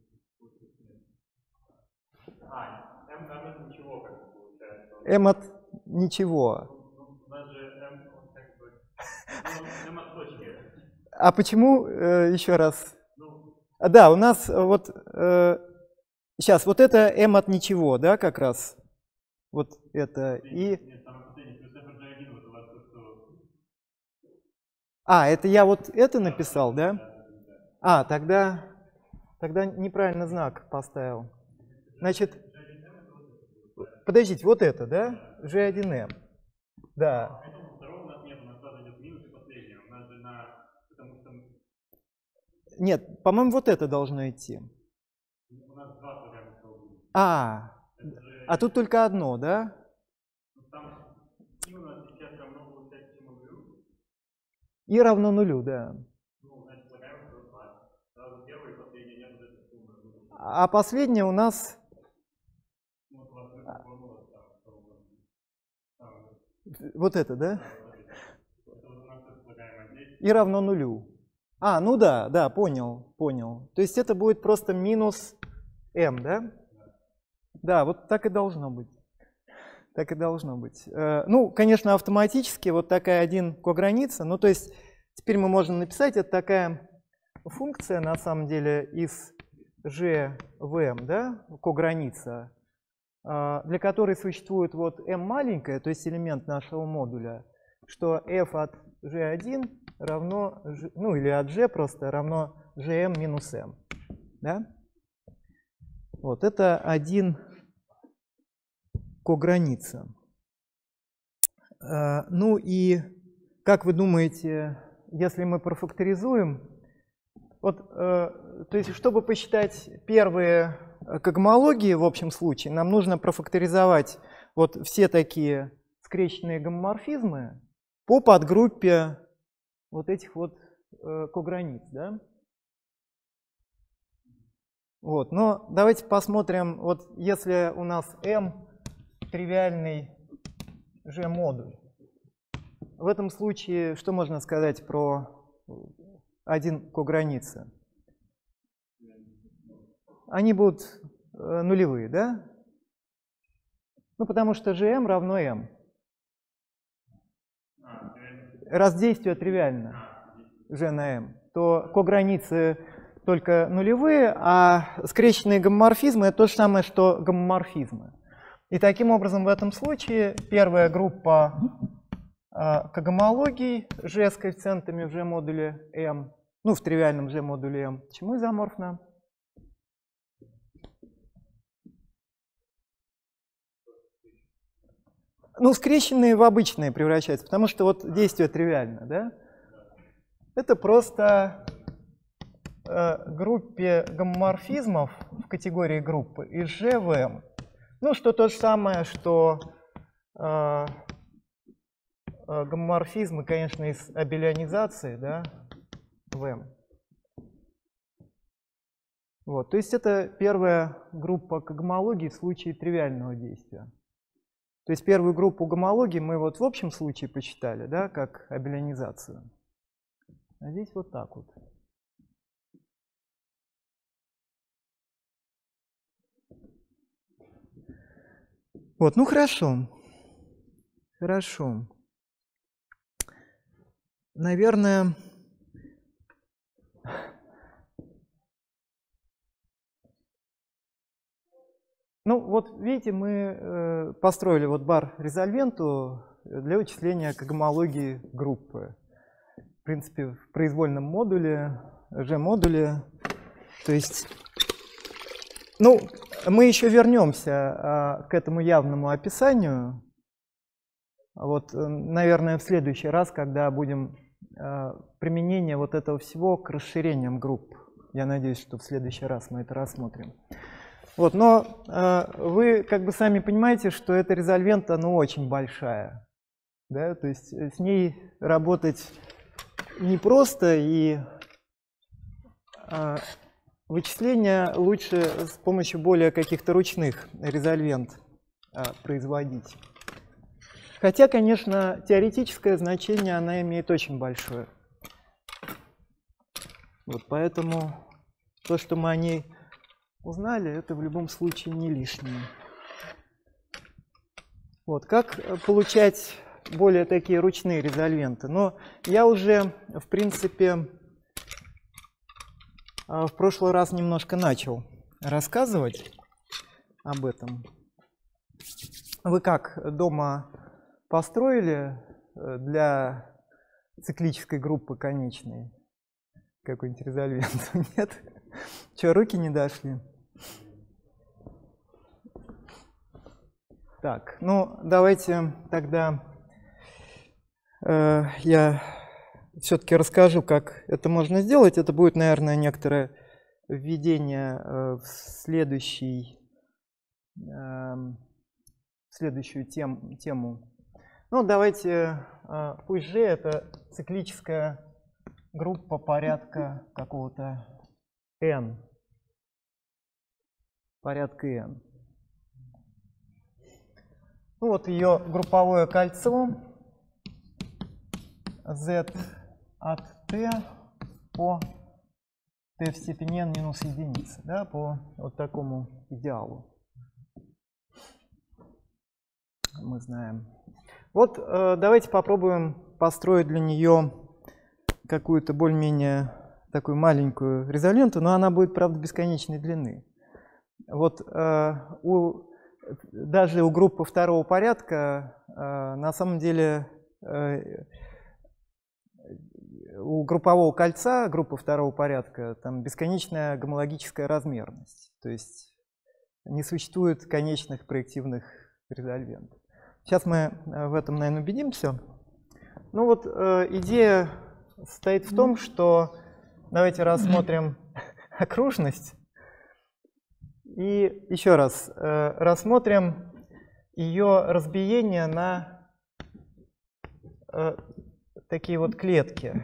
m от ничего как бы получается. m от ничего. У нас же m как бы... m от точки. А почему, еще раз? Да, у нас вот... Сейчас, вот это m от ничего, да, как раз? Вот это и... Нет, там последний плюс f от А, это я вот это написал, да? А, тогда неправильно знак поставил. Значит, подождите, вот это, да? G1M. Да. Второго у нас нет, у нас сразу идет минус и последнее. У нас же потому что... Нет, по-моему, вот это должно идти. У нас два программы будет. А тут только одно, да? Там и у нас сейчас равно получается чему нулю. И равно нулю, да. Ну, значит, слагаем два. Сразу первый и последний нет вот этой суммы. А последнее у нас... Вот у вас эта формула Вот это, да? Это у нас слагаем здесь. И равно нулю. А, ну да, понял. То есть это будет просто минус m, да? Да, вот так и должно быть. Так и должно быть. Ну, конечно, автоматически вот такая один кограница. Ну, то есть теперь мы можем написать, это такая функция, на самом деле, из g в m, да, кограница, для которой существует вот m маленькая, то есть элемент нашего модуля, что f от g1 равно, ну или от g просто равно gm минус m. Да? Вот это один кограница. Ну и как вы думаете, если мы профакторизуем, вот, то есть чтобы посчитать первые когомологии в общем случае, нам нужно профакторизовать вот все такие скрещенные гомоморфизмы по подгруппе вот этих вот кограниц, да? Вот, но давайте посмотрим, вот если у нас m тривиальный g-модуль, в этом случае что можно сказать про один кограницы? Они будут нулевые, да? Ну, потому что gm равно m. Раз действие тривиально, g на m, то кограницы только нулевые, а скрещенные гомоморфизмы — это то же самое, что гомоморфизмы. И таким образом в этом случае первая группа когомологий g с коэффициентами в g-модуле m, ну, в тривиальном g-модуле m, чему изоморфна? Ну, скрещенные в обычные превращаются, потому что вот действие тривиально, да? Это просто группе гомоморфизмов в категории группы из G в M. Ну, что то же самое, что гомоморфизмы, конечно, из абелионизации, да, в M. Вот, то есть это первая группа гомологий в случае тривиального действия. То есть первую группу гомологий мы вот в общем случае посчитали, да, как абелионизацию. А здесь вот так вот. Вот, ну хорошо. Хорошо. Наверное, ну вот видите, мы построили вот бар резольвенту для вычисления когомологии группы. В принципе, в произвольном модуле, G-модуле. То есть, ну, мы еще вернемся к этому явному описанию. Вот, наверное, в следующий раз, когда будем применение вот этого всего к расширениям групп. Я надеюсь, что в следующий раз мы это рассмотрим. Вот, но вы как бы сами понимаете, что эта резольвента, ну, очень большая. Да? То есть с ней работать непросто, и вычисления лучше с помощью более каких-то ручных резольвент производить. Хотя, конечно, теоретическое значение она имеет очень большое. Вот поэтому то, что мы о ней узнали, это в любом случае не лишнее. Вот, как получать более такие ручные резольвенты? Но я уже, в принципе, в прошлый раз немножко начал рассказывать об этом. Вы как дома построили для циклической группы конечной какой-нибудь резольвент? Нет? Что, руки не дошли? Так, ну давайте тогда я все-таки расскажу, как это можно сделать. Это будет, наверное, некоторое введение в следующую тему. Ну, давайте, пусть G это циклическая группа порядка какого-то n. Порядка n. Ну, вот ее групповое кольцо z от t по t в степени n минус единицы, да, по вот такому идеалу. Мы знаем. Вот давайте попробуем построить для нее какую-то более-менее такую маленькую резольвенту, но она будет, правда, бесконечной длины. Вот даже у группы второго порядка на самом деле у группового кольца группы второго порядка там бесконечная гомологическая размерность. То есть не существует конечных проективных резольвентов. Сейчас мы в этом, наверное, убедимся. Ну вот идея состоит в том, что давайте рассмотрим окружность и еще раз рассмотрим ее разбиение на такие вот клетки.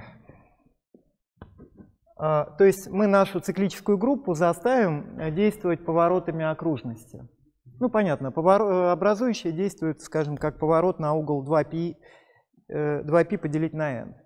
То есть мы нашу циклическую группу заставим действовать поворотами окружности. Ну, понятно, образующие действуют, скажем, как поворот на угол 2π поделить на n.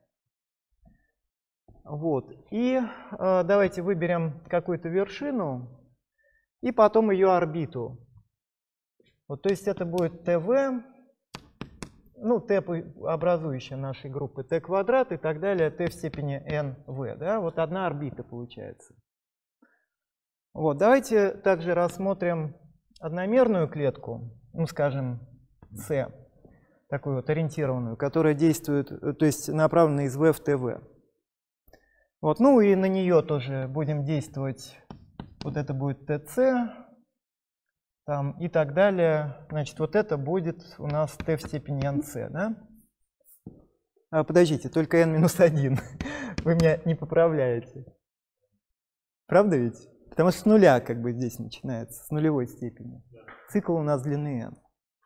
Вот. И давайте выберем какую-то вершину и потом ее орбиту. Вот, то есть это будет tv, ну, t образующая нашей группы, t квадрат и так далее, t в степени nv. Да? Вот одна орбита получается. Вот, давайте также рассмотрим одномерную клетку, ну, скажем, C, такую вот ориентированную, которая действует, то есть направлена из V в TV. Вот, ну и на нее тоже будем действовать, вот это будет TC, там, и так далее. Значит, вот это будет у нас T в степени NC, да? Подождите, только n-1. Вы меня не поправляете. Правда ведь? Потому что с нуля как бы здесь начинается, с нулевой степени. Цикл у нас длины n.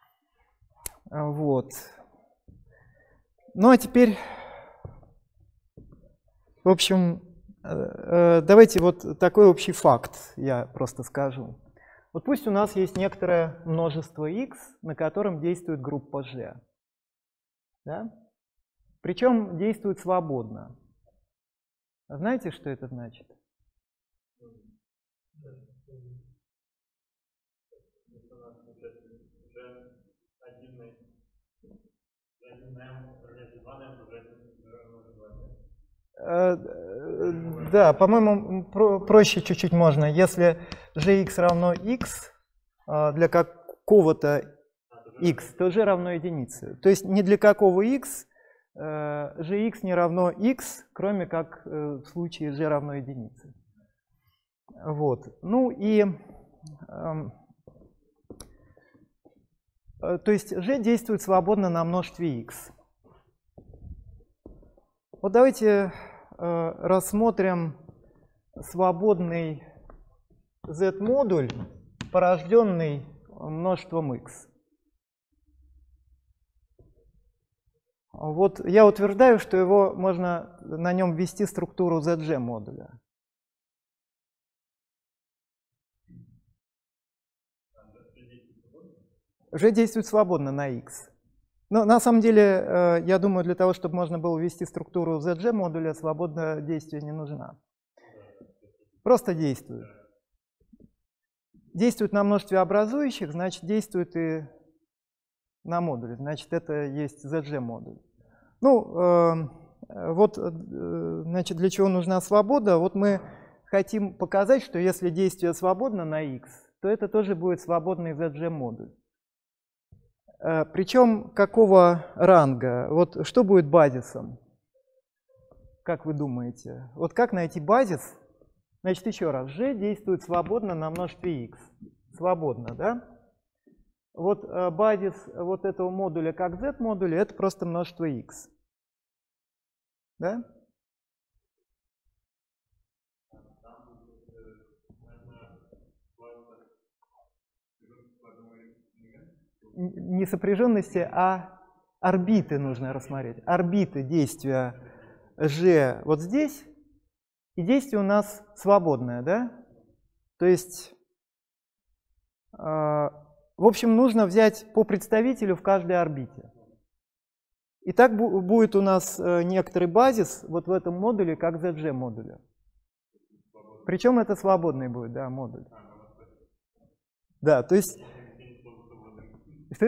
Вот. Ну а теперь, в общем, давайте вот такой общий факт я просто скажу. Вот пусть у нас есть некоторое множество x, на котором действует группа G. Да? Причем действует свободно. Знаете, что это значит? Да, по-моему, проще чуть-чуть можно. Если gx равно x для какого-то x, то g равно единице. То есть ни для какого x gx не равно x, кроме как в случае g равно единице. Вот. Ну и то есть g действует свободно на множестве x. Вот давайте рассмотрим свободный z-модуль, порожденный множеством x. Вот я утверждаю, что его можно на нем ввести структуру zg-модуля. G действует свободно на x. Но на самом деле, я думаю, для того, чтобы можно было ввести структуру zg-модуля, свободное действие не нужна. Просто действует. Действует на множестве образующих, значит, действует и на модуле. Значит, это есть zg-модуль. Ну, вот, значит, для чего нужна свобода? Вот мы хотим показать, что если действие свободно на x, то это тоже будет свободный zg-модуль. Причем какого ранга? Вот что будет базисом? Как вы думаете? Вот как найти базис? Значит, еще раз, g действует свободно на множестве x. Свободно, да? Вот базис вот этого модуля как z-модуля — это просто множество x. Да? Не сопряженности, а орбиты нужно рассмотреть. Орбиты действия g вот здесь, и действие у нас свободное, да? То есть, в общем, нужно взять по представителю в каждой орбите. И так будет у нас некоторый базис вот в этом модуле, как ZG модуля. Причем это свободный будет, да, модуль. Да, то есть... Что?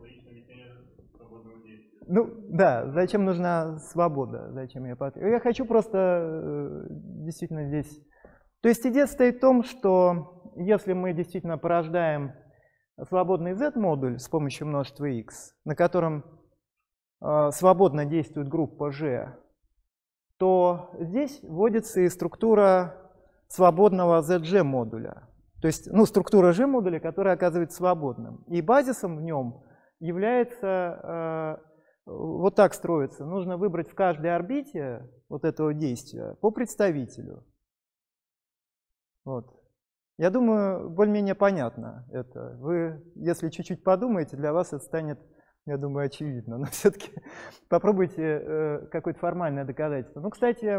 Ну, да, зачем нужна свобода? Зачем я хочу просто действительно здесь... То есть идея стоит в том, что если мы действительно порождаем свободный z-модуль с помощью множества x, на котором свободно действует группа g, то здесь вводится и структура свободного zg-модуля. То есть, ну, структура g-модуля, которая оказывается свободным. И базисом в нем является, вот так строится, нужно выбрать в каждой орбите вот этого действия по представителю. Вот. Я думаю, более-менее понятно это. Вы, если чуть-чуть подумаете, для вас это станет, я думаю, очевидно. Но все-таки попробуйте какое-то формальное доказательство. Ну, кстати...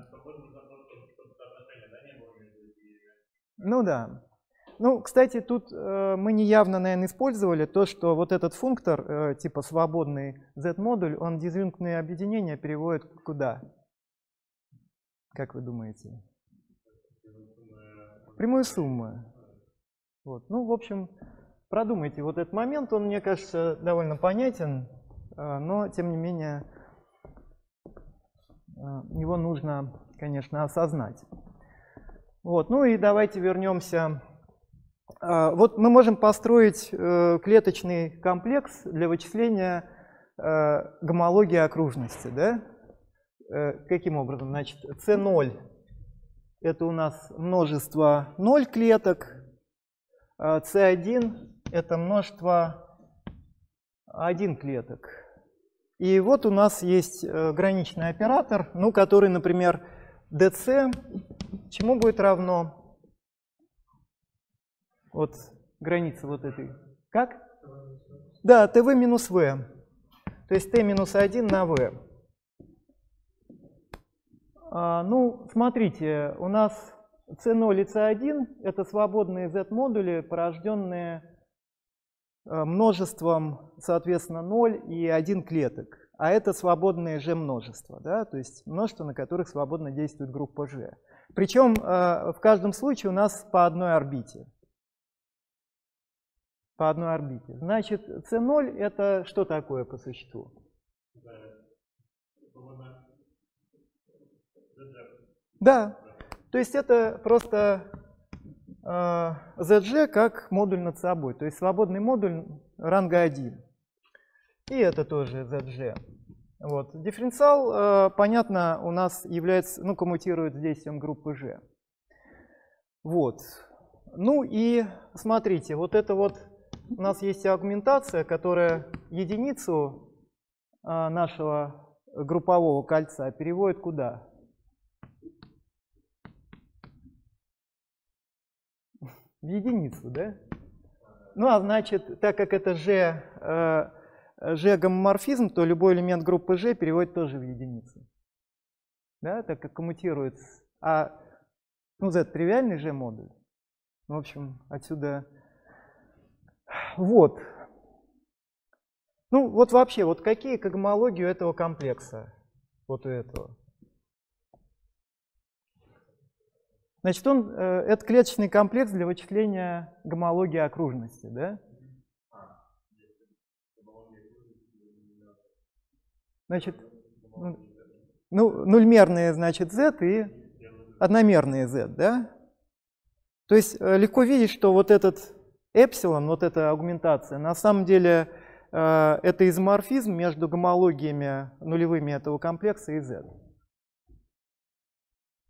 Ну да. Ну, кстати, тут мы неявно, наверное, использовали то, что вот этот функтор, типа свободный z-модуль, он дизъюнктные объединения переводит куда? Как вы думаете? Прямую сумму. Вот. Ну, в общем, продумайте вот этот момент, он, мне кажется, довольно понятен, но, тем не менее, его нужно, конечно, осознать. Вот. Ну и давайте вернемся. Вот мы можем построить клеточный комплекс для вычисления гомологии окружности. Да? Каким образом? Значит, C0 — это у нас множество 0 клеток, C1 — это множество 1 клеток. И вот у нас есть граничный оператор, ну, который, например, DC чему будет равно? Вот граница вот этой. Как? Да, tv минус v. То есть t минус 1 на v. Ну, смотрите, у нас C0 и C1 — это свободные z-модули, порожденные множеством, соответственно, 0 и 1 клеток. А это свободные g-множества, да? То есть множества, на которых свободно действует группа g. Причем в каждом случае у нас по одной орбите. По одной орбите. Значит, C0 — это что такое по существу? Да. То есть это просто ZG как модуль над собой. То есть свободный модуль ранга 1. И это тоже ZG. Вот. Дифференциал, понятно, у нас является, ну, коммутирует с действием группы G. Вот. Ну и смотрите, вот это вот у нас есть аугментация, которая единицу нашего группового кольца переводит куда? В единицу, да? Ну а значит, так как это G-гомоморфизм, то любой элемент группы G переводит тоже в единицу. Да, так как коммутирует. Ну, Z тривиальный G-модуль. В общем, отсюда... Вот. Ну, вот вообще, вот какие когомологии у этого комплекса? Вот у этого. Значит, это клеточный комплекс для вычисления гомологии окружности, да? Значит, ну, нульмерные, значит, z и одномерные z, да? То есть легко видеть, что вот этот эпсилон, вот эта аугментация, на самом деле это изоморфизм между гомологиями нулевыми этого комплекса и z.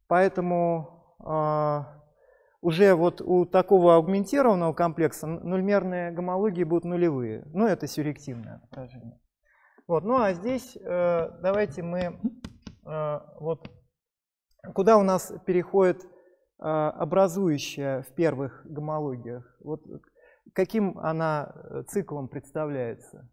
Поэтому уже вот у такого аугментированного комплекса нульмерные гомологии будут нулевые. Ну, это сюррективное отражение. Вот. Ну, а здесь давайте мы вот куда у нас переходит образующая в первых гомологиях? Вот каким она циклом представляется?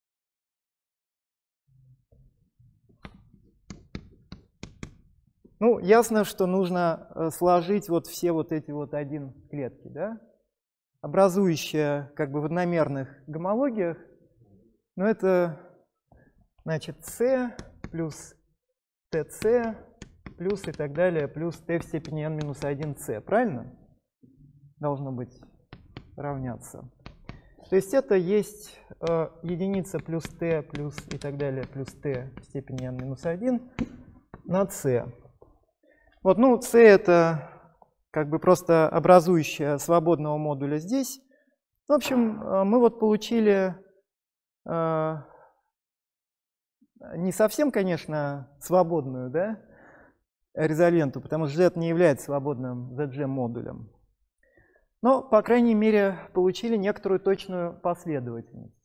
Ну, ясно, что нужно сложить вот все вот эти вот один клетки, да? Образующая как бы в одномерных гомологиях, ну, это, значит, c плюс tc плюс и так далее, плюс t в степени n минус 1c, правильно? Должно быть равняться. То есть это есть единица плюс t плюс и так далее, плюс t в степени n минус 1 на c. Вот, ну, c это как бы просто образующая свободного модуля здесь. В общем, мы вот получили не совсем, конечно, свободную, да, резольвенту, потому что Z не является свободным ZG-модулем. Но, по крайней мере, получили некоторую точную последовательность.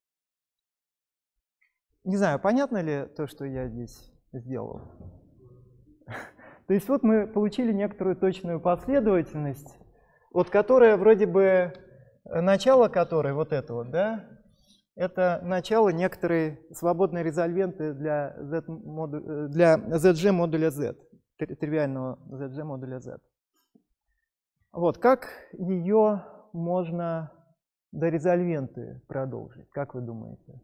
Не знаю, понятно ли то, что я здесь сделал? То есть вот мы получили некоторую точную последовательность, вот которая вроде бы, начало которой, вот это вот, да, это начало некоторой свободной резольвенты для ZG модуля Z, тривиального ZG модуля Z. Вот, как ее можно до резольвенты продолжить, как вы думаете?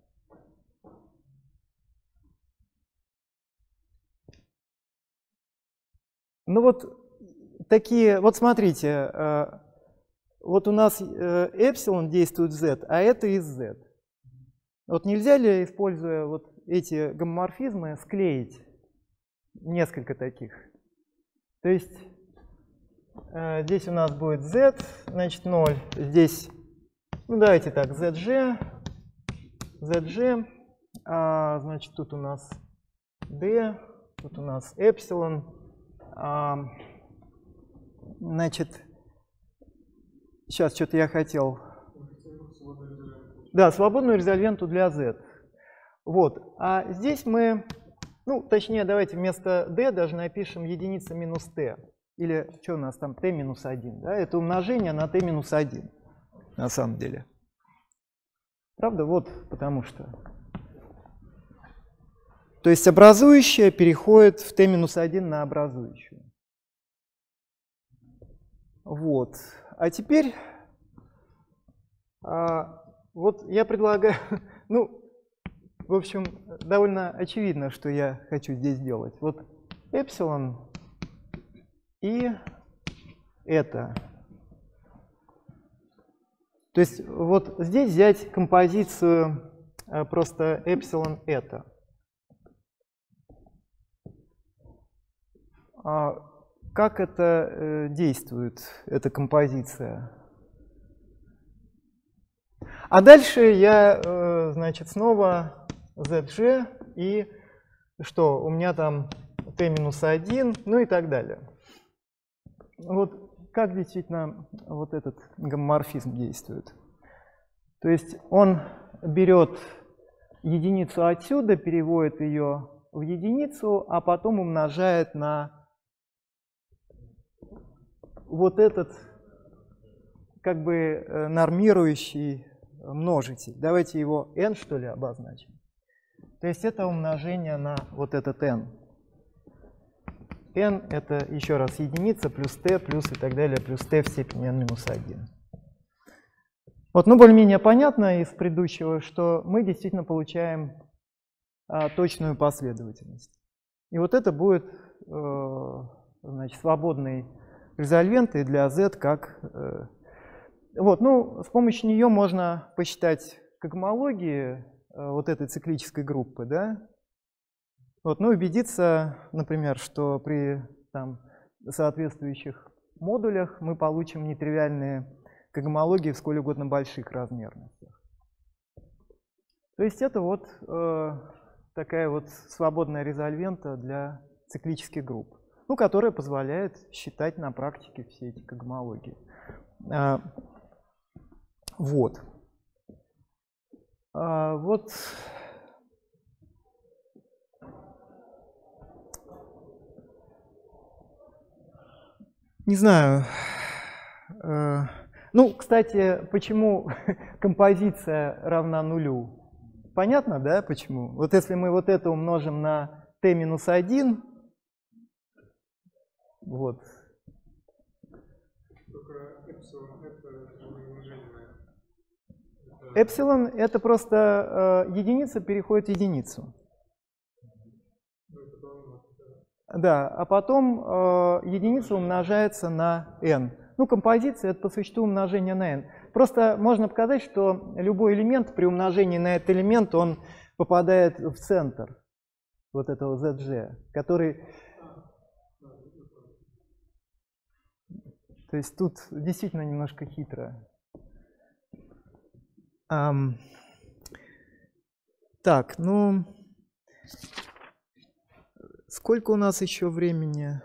Ну вот такие, вот смотрите, вот у нас эпсилон действует в Z, а это из Z. Вот нельзя ли, используя вот эти гомоморфизмы, склеить несколько таких? То есть здесь у нас будет Z, значит 0, здесь, ну давайте так, ZG, значит тут у нас D, тут у нас эпсилон. Значит, сейчас что-то я хотел. Да, свободную резольвенту для Z. Вот. А здесь мы, ну, точнее, давайте вместо D даже напишем единица минус T. Или что у нас там, T минус 1. Да? Это умножение на T минус 1, на самом деле. Правда? Вот потому что. То есть образующая переходит в t-1 на образующую. Вот. А теперь вот я предлагаю, ну, в общем, довольно очевидно, что я хочу здесь делать. Вот эпсилон и это. То есть вот здесь взять композицию просто эпсилон это. Как это действует, эта композиция? А дальше я, значит, снова ZG и что? У меня там t-1, ну и так далее. Вот как действительно вот этот гомоморфизм действует? То есть он берет единицу отсюда, переводит ее в единицу, а потом умножает на вот этот как бы нормирующий множитель. Давайте его n, что ли, обозначим. То есть это умножение на вот этот n. n это еще раз единица плюс t плюс и так далее, плюс t в степени n минус 1. Вот, ну, более-менее понятно из предыдущего, что мы действительно получаем точную последовательность. И вот это будет, значит, свободный резольвенты для Z как... Вот, ну, с помощью нее можно посчитать когмологии вот этой циклической группы, да? Вот, ну, убедиться, например, что при там, соответствующих модулях мы получим нетривиальные когмологии в сколь угодно больших размерностях. То есть это вот такая вот свободная резольвента для циклических групп. ну, которая позволяет считать на практике все эти когомологии. Вот. Вот. Не знаю. Ну, кстати, почему композиция равна нулю? Понятно, да, почему? Вот если мы вот это умножим на t-1, вот. Эпсилон — это просто единица переходит в единицу. Да, а потом единица умножается на n. Ну, композиция — это по существу умножение на n. Просто можно показать, что любой элемент при умножении на этот элемент, он попадает в центр вот этого ZG, который... То есть тут действительно немножко хитро. Так, ну... Сколько у нас еще времени?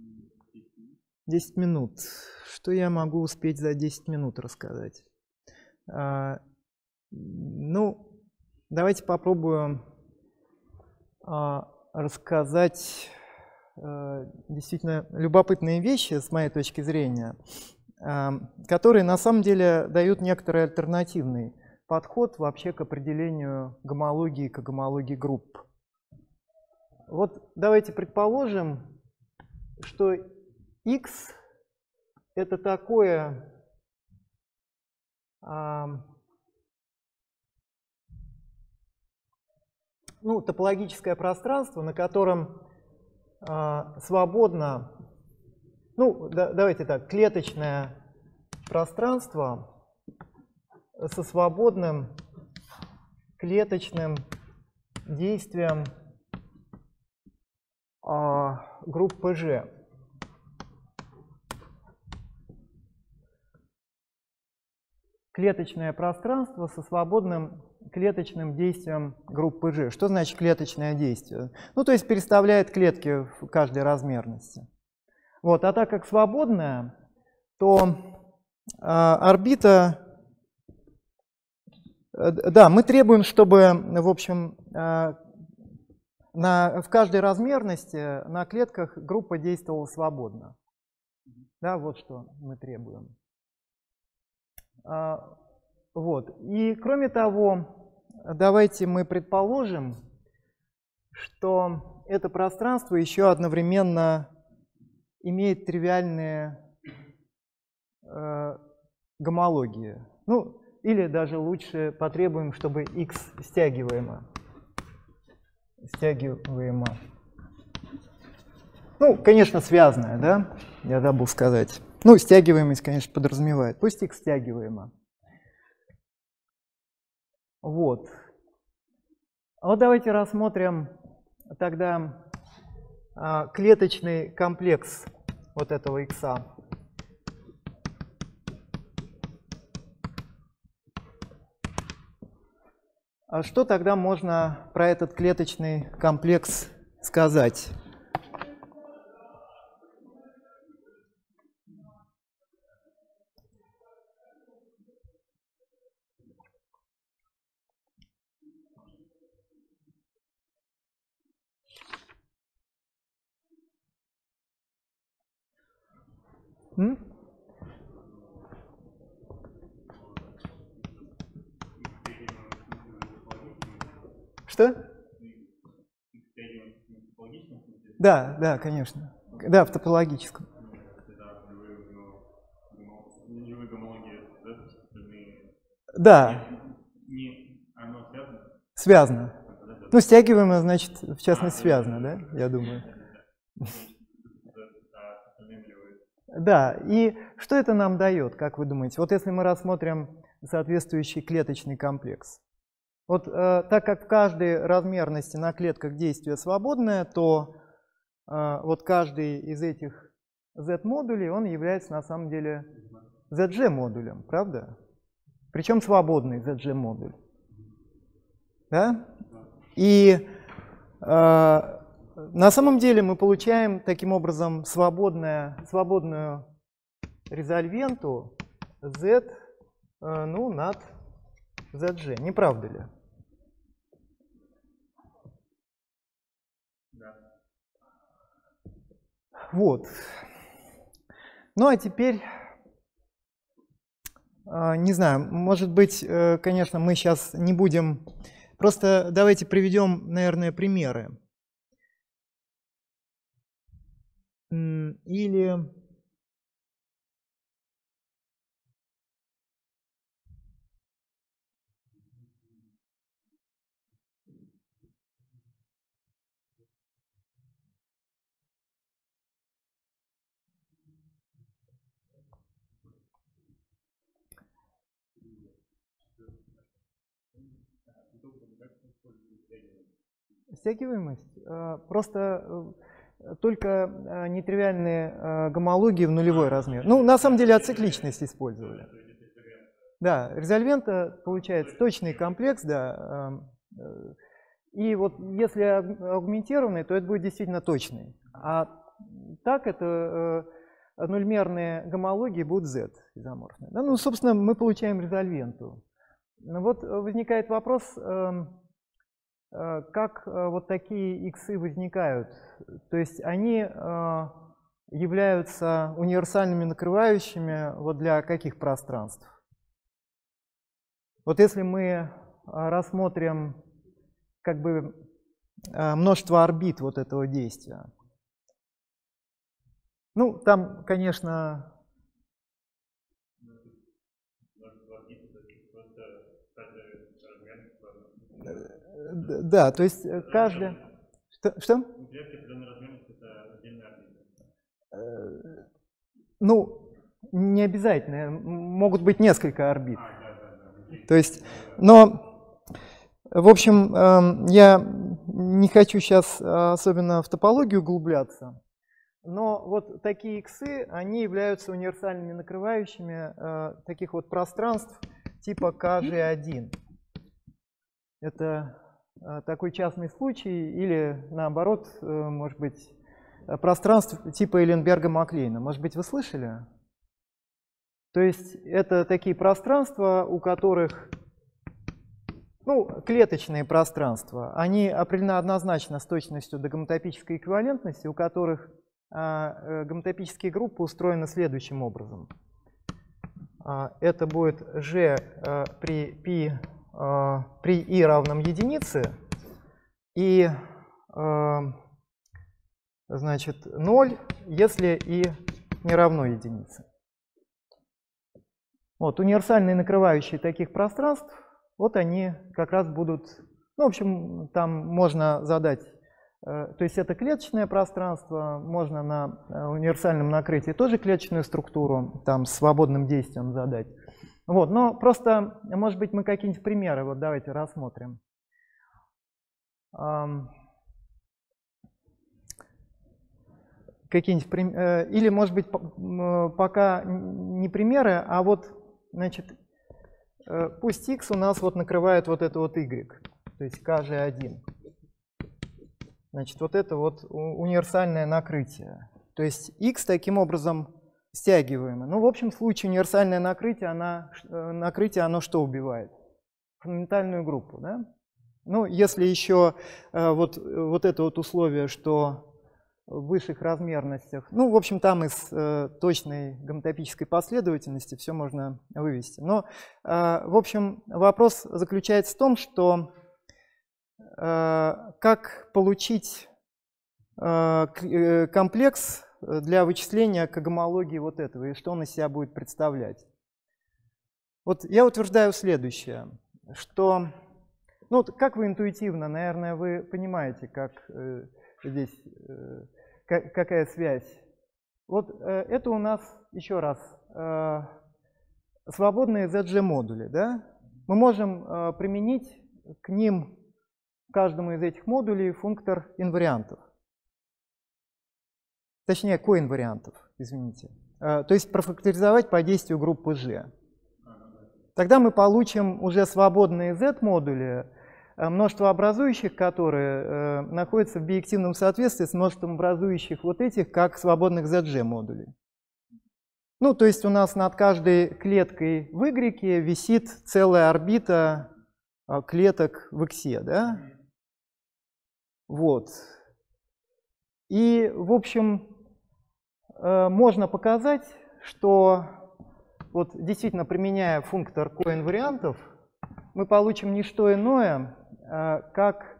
10 минут. Что я могу успеть за 10 минут рассказать? Ну, давайте попробуем рассказать действительно любопытные вещи, с моей точки зрения, которые на самом деле дают некоторый альтернативный подход вообще к определению гомологии, к гомологии групп. Вот давайте предположим, что X — это такое ну, топологическое пространство, на котором свободно, ну, давайте так, клеточное пространство со свободным клеточным действием группы G. Клеточное пространство со свободным клеточным действием группы G. Что значит клеточное действие? Ну, то есть переставляет клетки в каждой размерности. Вот. А так как свободная, то орбита... Да, мы требуем, чтобы, в общем, в каждой размерности на клетках группа действовала свободно. Да, вот что мы требуем. Вот. И кроме того, давайте мы предположим, что это пространство еще одновременно имеет тривиальные гомологии. Ну, или даже лучше потребуем, чтобы x стягиваемо. Ну, конечно, связанная, да? Я забыл сказать. Ну, стягиваемость, конечно, подразумевает. Пусть x стягиваемо. Вот. Вот давайте рассмотрим тогда клеточный комплекс вот этого x. А что тогда можно про этот клеточный комплекс сказать? Что? Да, да, конечно. Да, в топологическом. Да. Связано. Ну, стягиваемое, значит, в частности, связано, да, я думаю. Да, и что это нам дает, как вы думаете? Вот если мы рассмотрим соответствующий клеточный комплекс. Вот так как в каждой размерности на клетках действие свободное, то вот каждый из этих Z-модулей, он является на самом деле ZG-модулем, правда? Причем свободный ZG-модуль. Да? И на самом деле мы получаем таким образом свободную резольвенту Z ну, над ZG, не правда ли? Да. Вот. Ну а теперь, не знаю, может быть, конечно, мы сейчас не будем, просто давайте приведем, наверное, примеры. Или... Стягиваемость? Просто только нетривиальные гомологии в нулевой размер. Ну, на самом деле, ацикличность использовали. Да, резольвента получается точный комплекс, да. И вот если аргументированный, то это будет действительно точный. А так это нульмерные гомологии будут Z изоморфные. Да, ну, собственно, мы получаем резольвенту. Вот возникает вопрос, как вот такие иксы возникают. То есть они являются универсальными накрывающими вот для каких пространств? Вот если мы рассмотрим как бы множество орбит вот этого действия. Ну, там, конечно... Да, то есть каждый... Что? Ну, не обязательно. Могут быть несколько орбит. То есть, но, в общем, я не хочу сейчас особенно в топологию углубляться, но вот такие иксы, они являются универсальными накрывающими таких вот пространств типа KG1. Это такой частный случай, или наоборот, может быть, пространство типа Эйленберга-Маклейна. Может быть, вы слышали? То есть это такие пространства, у которых, ну, клеточные пространства, они определены однозначно с точностью до гомотопической эквивалентности, у которых гомотопические группы устроены следующим образом. Это будет G при I равном единице и, значит, 0, если I не равно единице. Вот, универсальные накрывающие таких пространств, вот они как раз будут, ну, в общем, там можно задать, то есть это клеточное пространство, можно на универсальном накрытии тоже клеточную структуру, там, с свободным действием задать. Вот, но просто, может быть, мы какие-нибудь примеры, вот давайте рассмотрим. Какие-нибудь или, может быть, пока не примеры, а вот, значит, пусть x у нас вот накрывает вот это вот y, то есть KG1. Значит, вот это вот универсальное накрытие. То есть x таким образом стягиваемо. Ну, в общем случае универсальное накрытие, оно что убивает? Фундаментальную группу, да? Ну, если еще вот это вот условие, что в высших размерностях, ну, в общем, там из точной гомотопической последовательности все можно вывести. Но, в общем, вопрос заключается в том, что как получить комплекс для вычисления когомологии вот этого, и что он из себя будет представлять. Вот я утверждаю следующее, что, ну, как вы интуитивно, наверное, вы понимаете, как здесь, какая связь. Вот это у нас, еще раз, свободные ZG-модули, да? Мы можем применить к ним, каждому из этих модулей, функтор инвариантов. Точнее, коинвариантов, извините. То есть профакторизовать по действию группы G. Тогда мы получим уже свободные Z-модули, множество образующих, которые находятся в биективном соответствии с множеством образующих вот этих, как свободных ZG модулей. Ну, то есть у нас над каждой клеткой в Y висит целая орбита клеток в X, да? Вот. И, в общем, можно показать, что вот действительно, применяя функтор коинвариантов, мы получим не что иное, как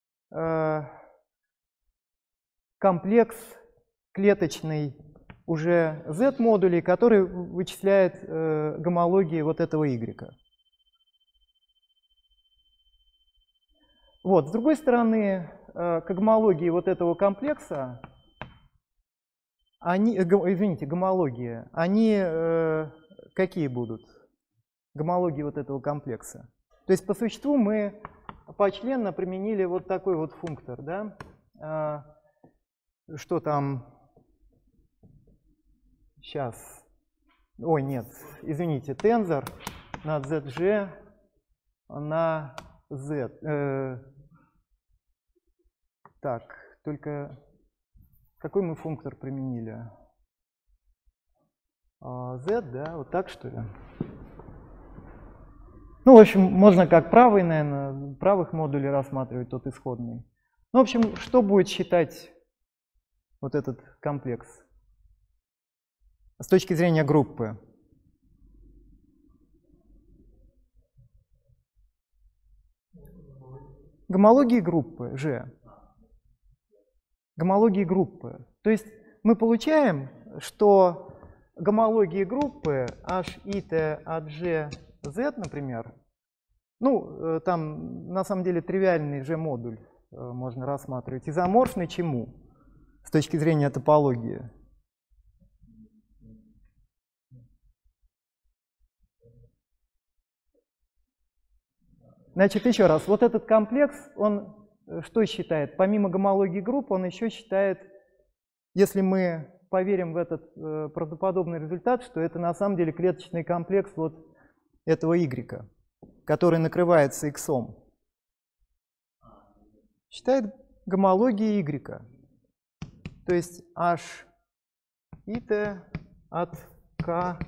комплекс клеточный уже Z-модулей, который вычисляет гомологии вот этого Y. Вот, с другой стороны, к гомологии вот этого комплекса, гомологии, они какие будут? Гомологии вот этого комплекса. То есть по существу мы почленно применили вот такой вот функтор, да? Что там? Сейчас. Ой, нет, извините, тензор на ZG на Z. Так, только какой мы функтор применили? Z, да, вот так что ли? Ну, в общем, можно как правый, наверное, правых модулей рассматривать, тот исходный. Ну, в общем, что будет считать вот этот комплекс с точки зрения группы? Гомологии группы, G. Гомологии группы. То есть мы получаем, что гомологии группы H, IT от G, Z, например, ну, там на самом деле тривиальный G-модуль можно рассматривать, изоморфный чему с точки зрения топологии? Значит, еще раз, вот этот комплекс, он что считает? Помимо гомологии групп, он еще считает, если мы поверим в этот правдоподобный результат, что это на самом деле клеточный комплекс вот этого Y, который накрывается X. Считает гомологией Y. То есть H IT от K,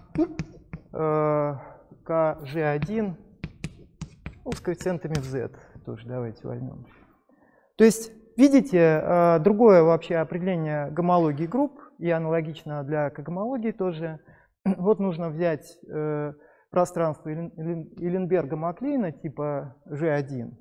KG1, ну, с коэффициентами в Z тоже давайте возьмем. То есть, видите, другое вообще определение гомологии групп, и аналогично для когомологии тоже. Вот нужно взять пространство Иленберга-Маклейна типа G1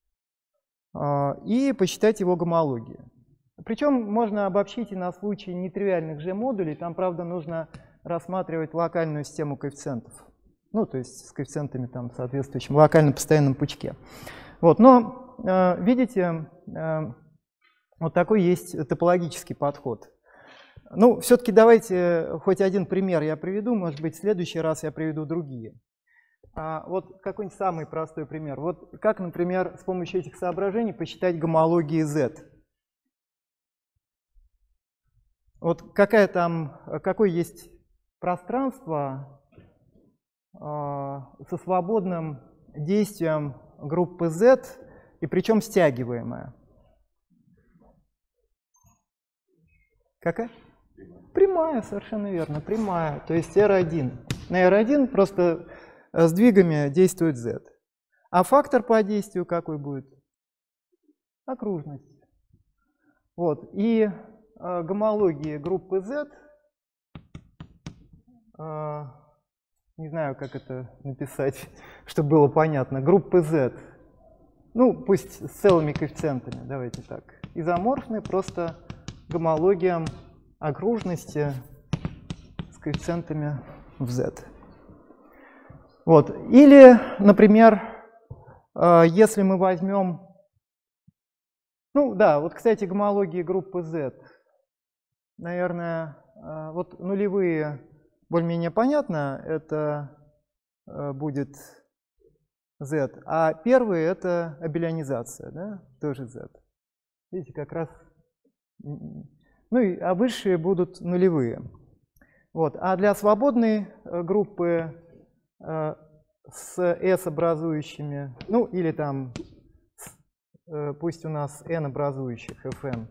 и посчитать его гомологии. Причем можно обобщить и на случай нетривиальных G-модулей, там, правда, нужно рассматривать локальную систему коэффициентов. Ну, то есть с коэффициентами там соответствующим локально постоянном пучке. Вот, но видите, вот такой есть топологический подход. Ну, все-таки давайте хоть один пример я приведу, может быть, в следующий раз я приведу другие. Вот какой-нибудь самый простой пример. Вот как, например, с помощью этих соображений посчитать гомологии Z. Вот какое есть пространство со свободным действием группы Z, и причем стягиваемая. Какая? Прямая, совершенно верно, прямая. То есть R1. На R1 просто сдвигами действует Z. А фактор по действию какой будет? Окружность. Вот. И гомологии группы Z, не знаю, как это написать, чтобы было понятно, группы Z, ну, пусть с целыми коэффициентами, давайте так, изоморфны просто гомологиям окружности с коэффициентами в Z. Вот. Или, например, если мы возьмем, ну да, вот, кстати, гомологии группы Z, наверное, вот нулевые более-менее понятно, это будет Z, а первые это абелионизация, да, тоже Z. Видите, как раз, ну а высшие будут нулевые. Вот. А для свободной группы с S образующими, ну или там пусть у нас n образующих Fn.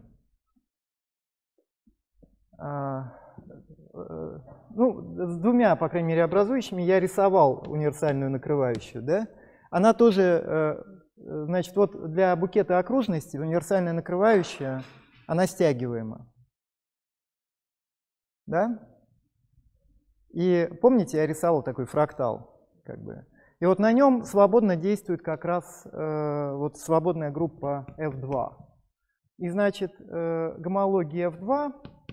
Ну, с двумя, по крайней мере, образующими я рисовал универсальную накрывающую, да? Она тоже, значит, вот для букета окружностей универсальная накрывающая, она стягиваема. Да? И помните, я рисовал такой фрактал, как бы. И вот на нем свободно действует как раз вот свободная группа F2. И значит, гомологии F2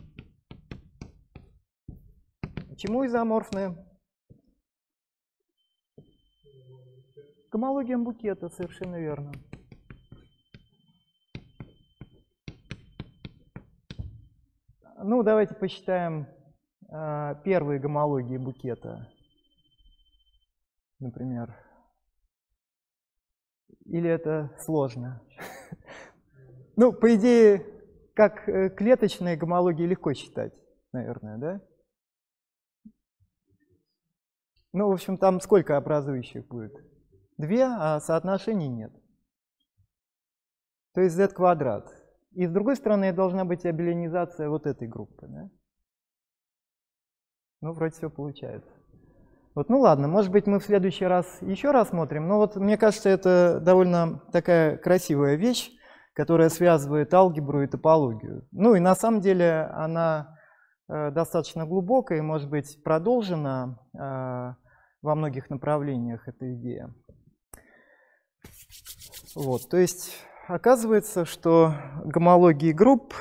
чему изоморфны? Гомологиям букета, совершенно верно. Ну, давайте посчитаем первые гомологии букета, например. Или это сложно? Ну, по идее, как клеточные гомологии легко считать, наверное, да? Ну, в общем, там сколько образующих будет? 2, а соотношений нет. То есть z квадрат. И с другой стороны должна быть абелинизация вот этой группы. Да? Ну, вроде все получается. Вот, ну ладно, может быть, мы в следующий раз еще рассмотрим. Но вот мне кажется, это довольно такая красивая вещь, которая связывает алгебру и топологию. Ну и на самом деле она достаточно глубокая и может быть продолжена во многих направлениях, эта идея. Вот, то есть оказывается, что гомологии групп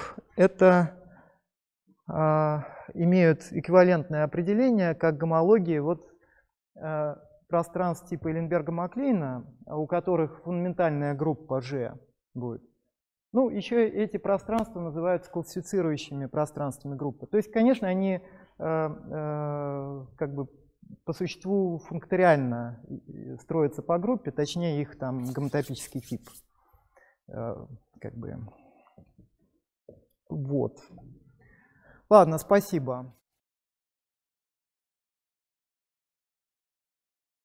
имеют эквивалентное определение как гомологии вот, пространств типа Эйленберга-Маклейна, у которых фундаментальная группа G будет. Ну, еще эти пространства называются классифицирующими пространствами группы. То есть, конечно, они как бы по существу функториально строятся по группе, точнее их там гомотопический тип. Как бы. Вот. Ладно, спасибо.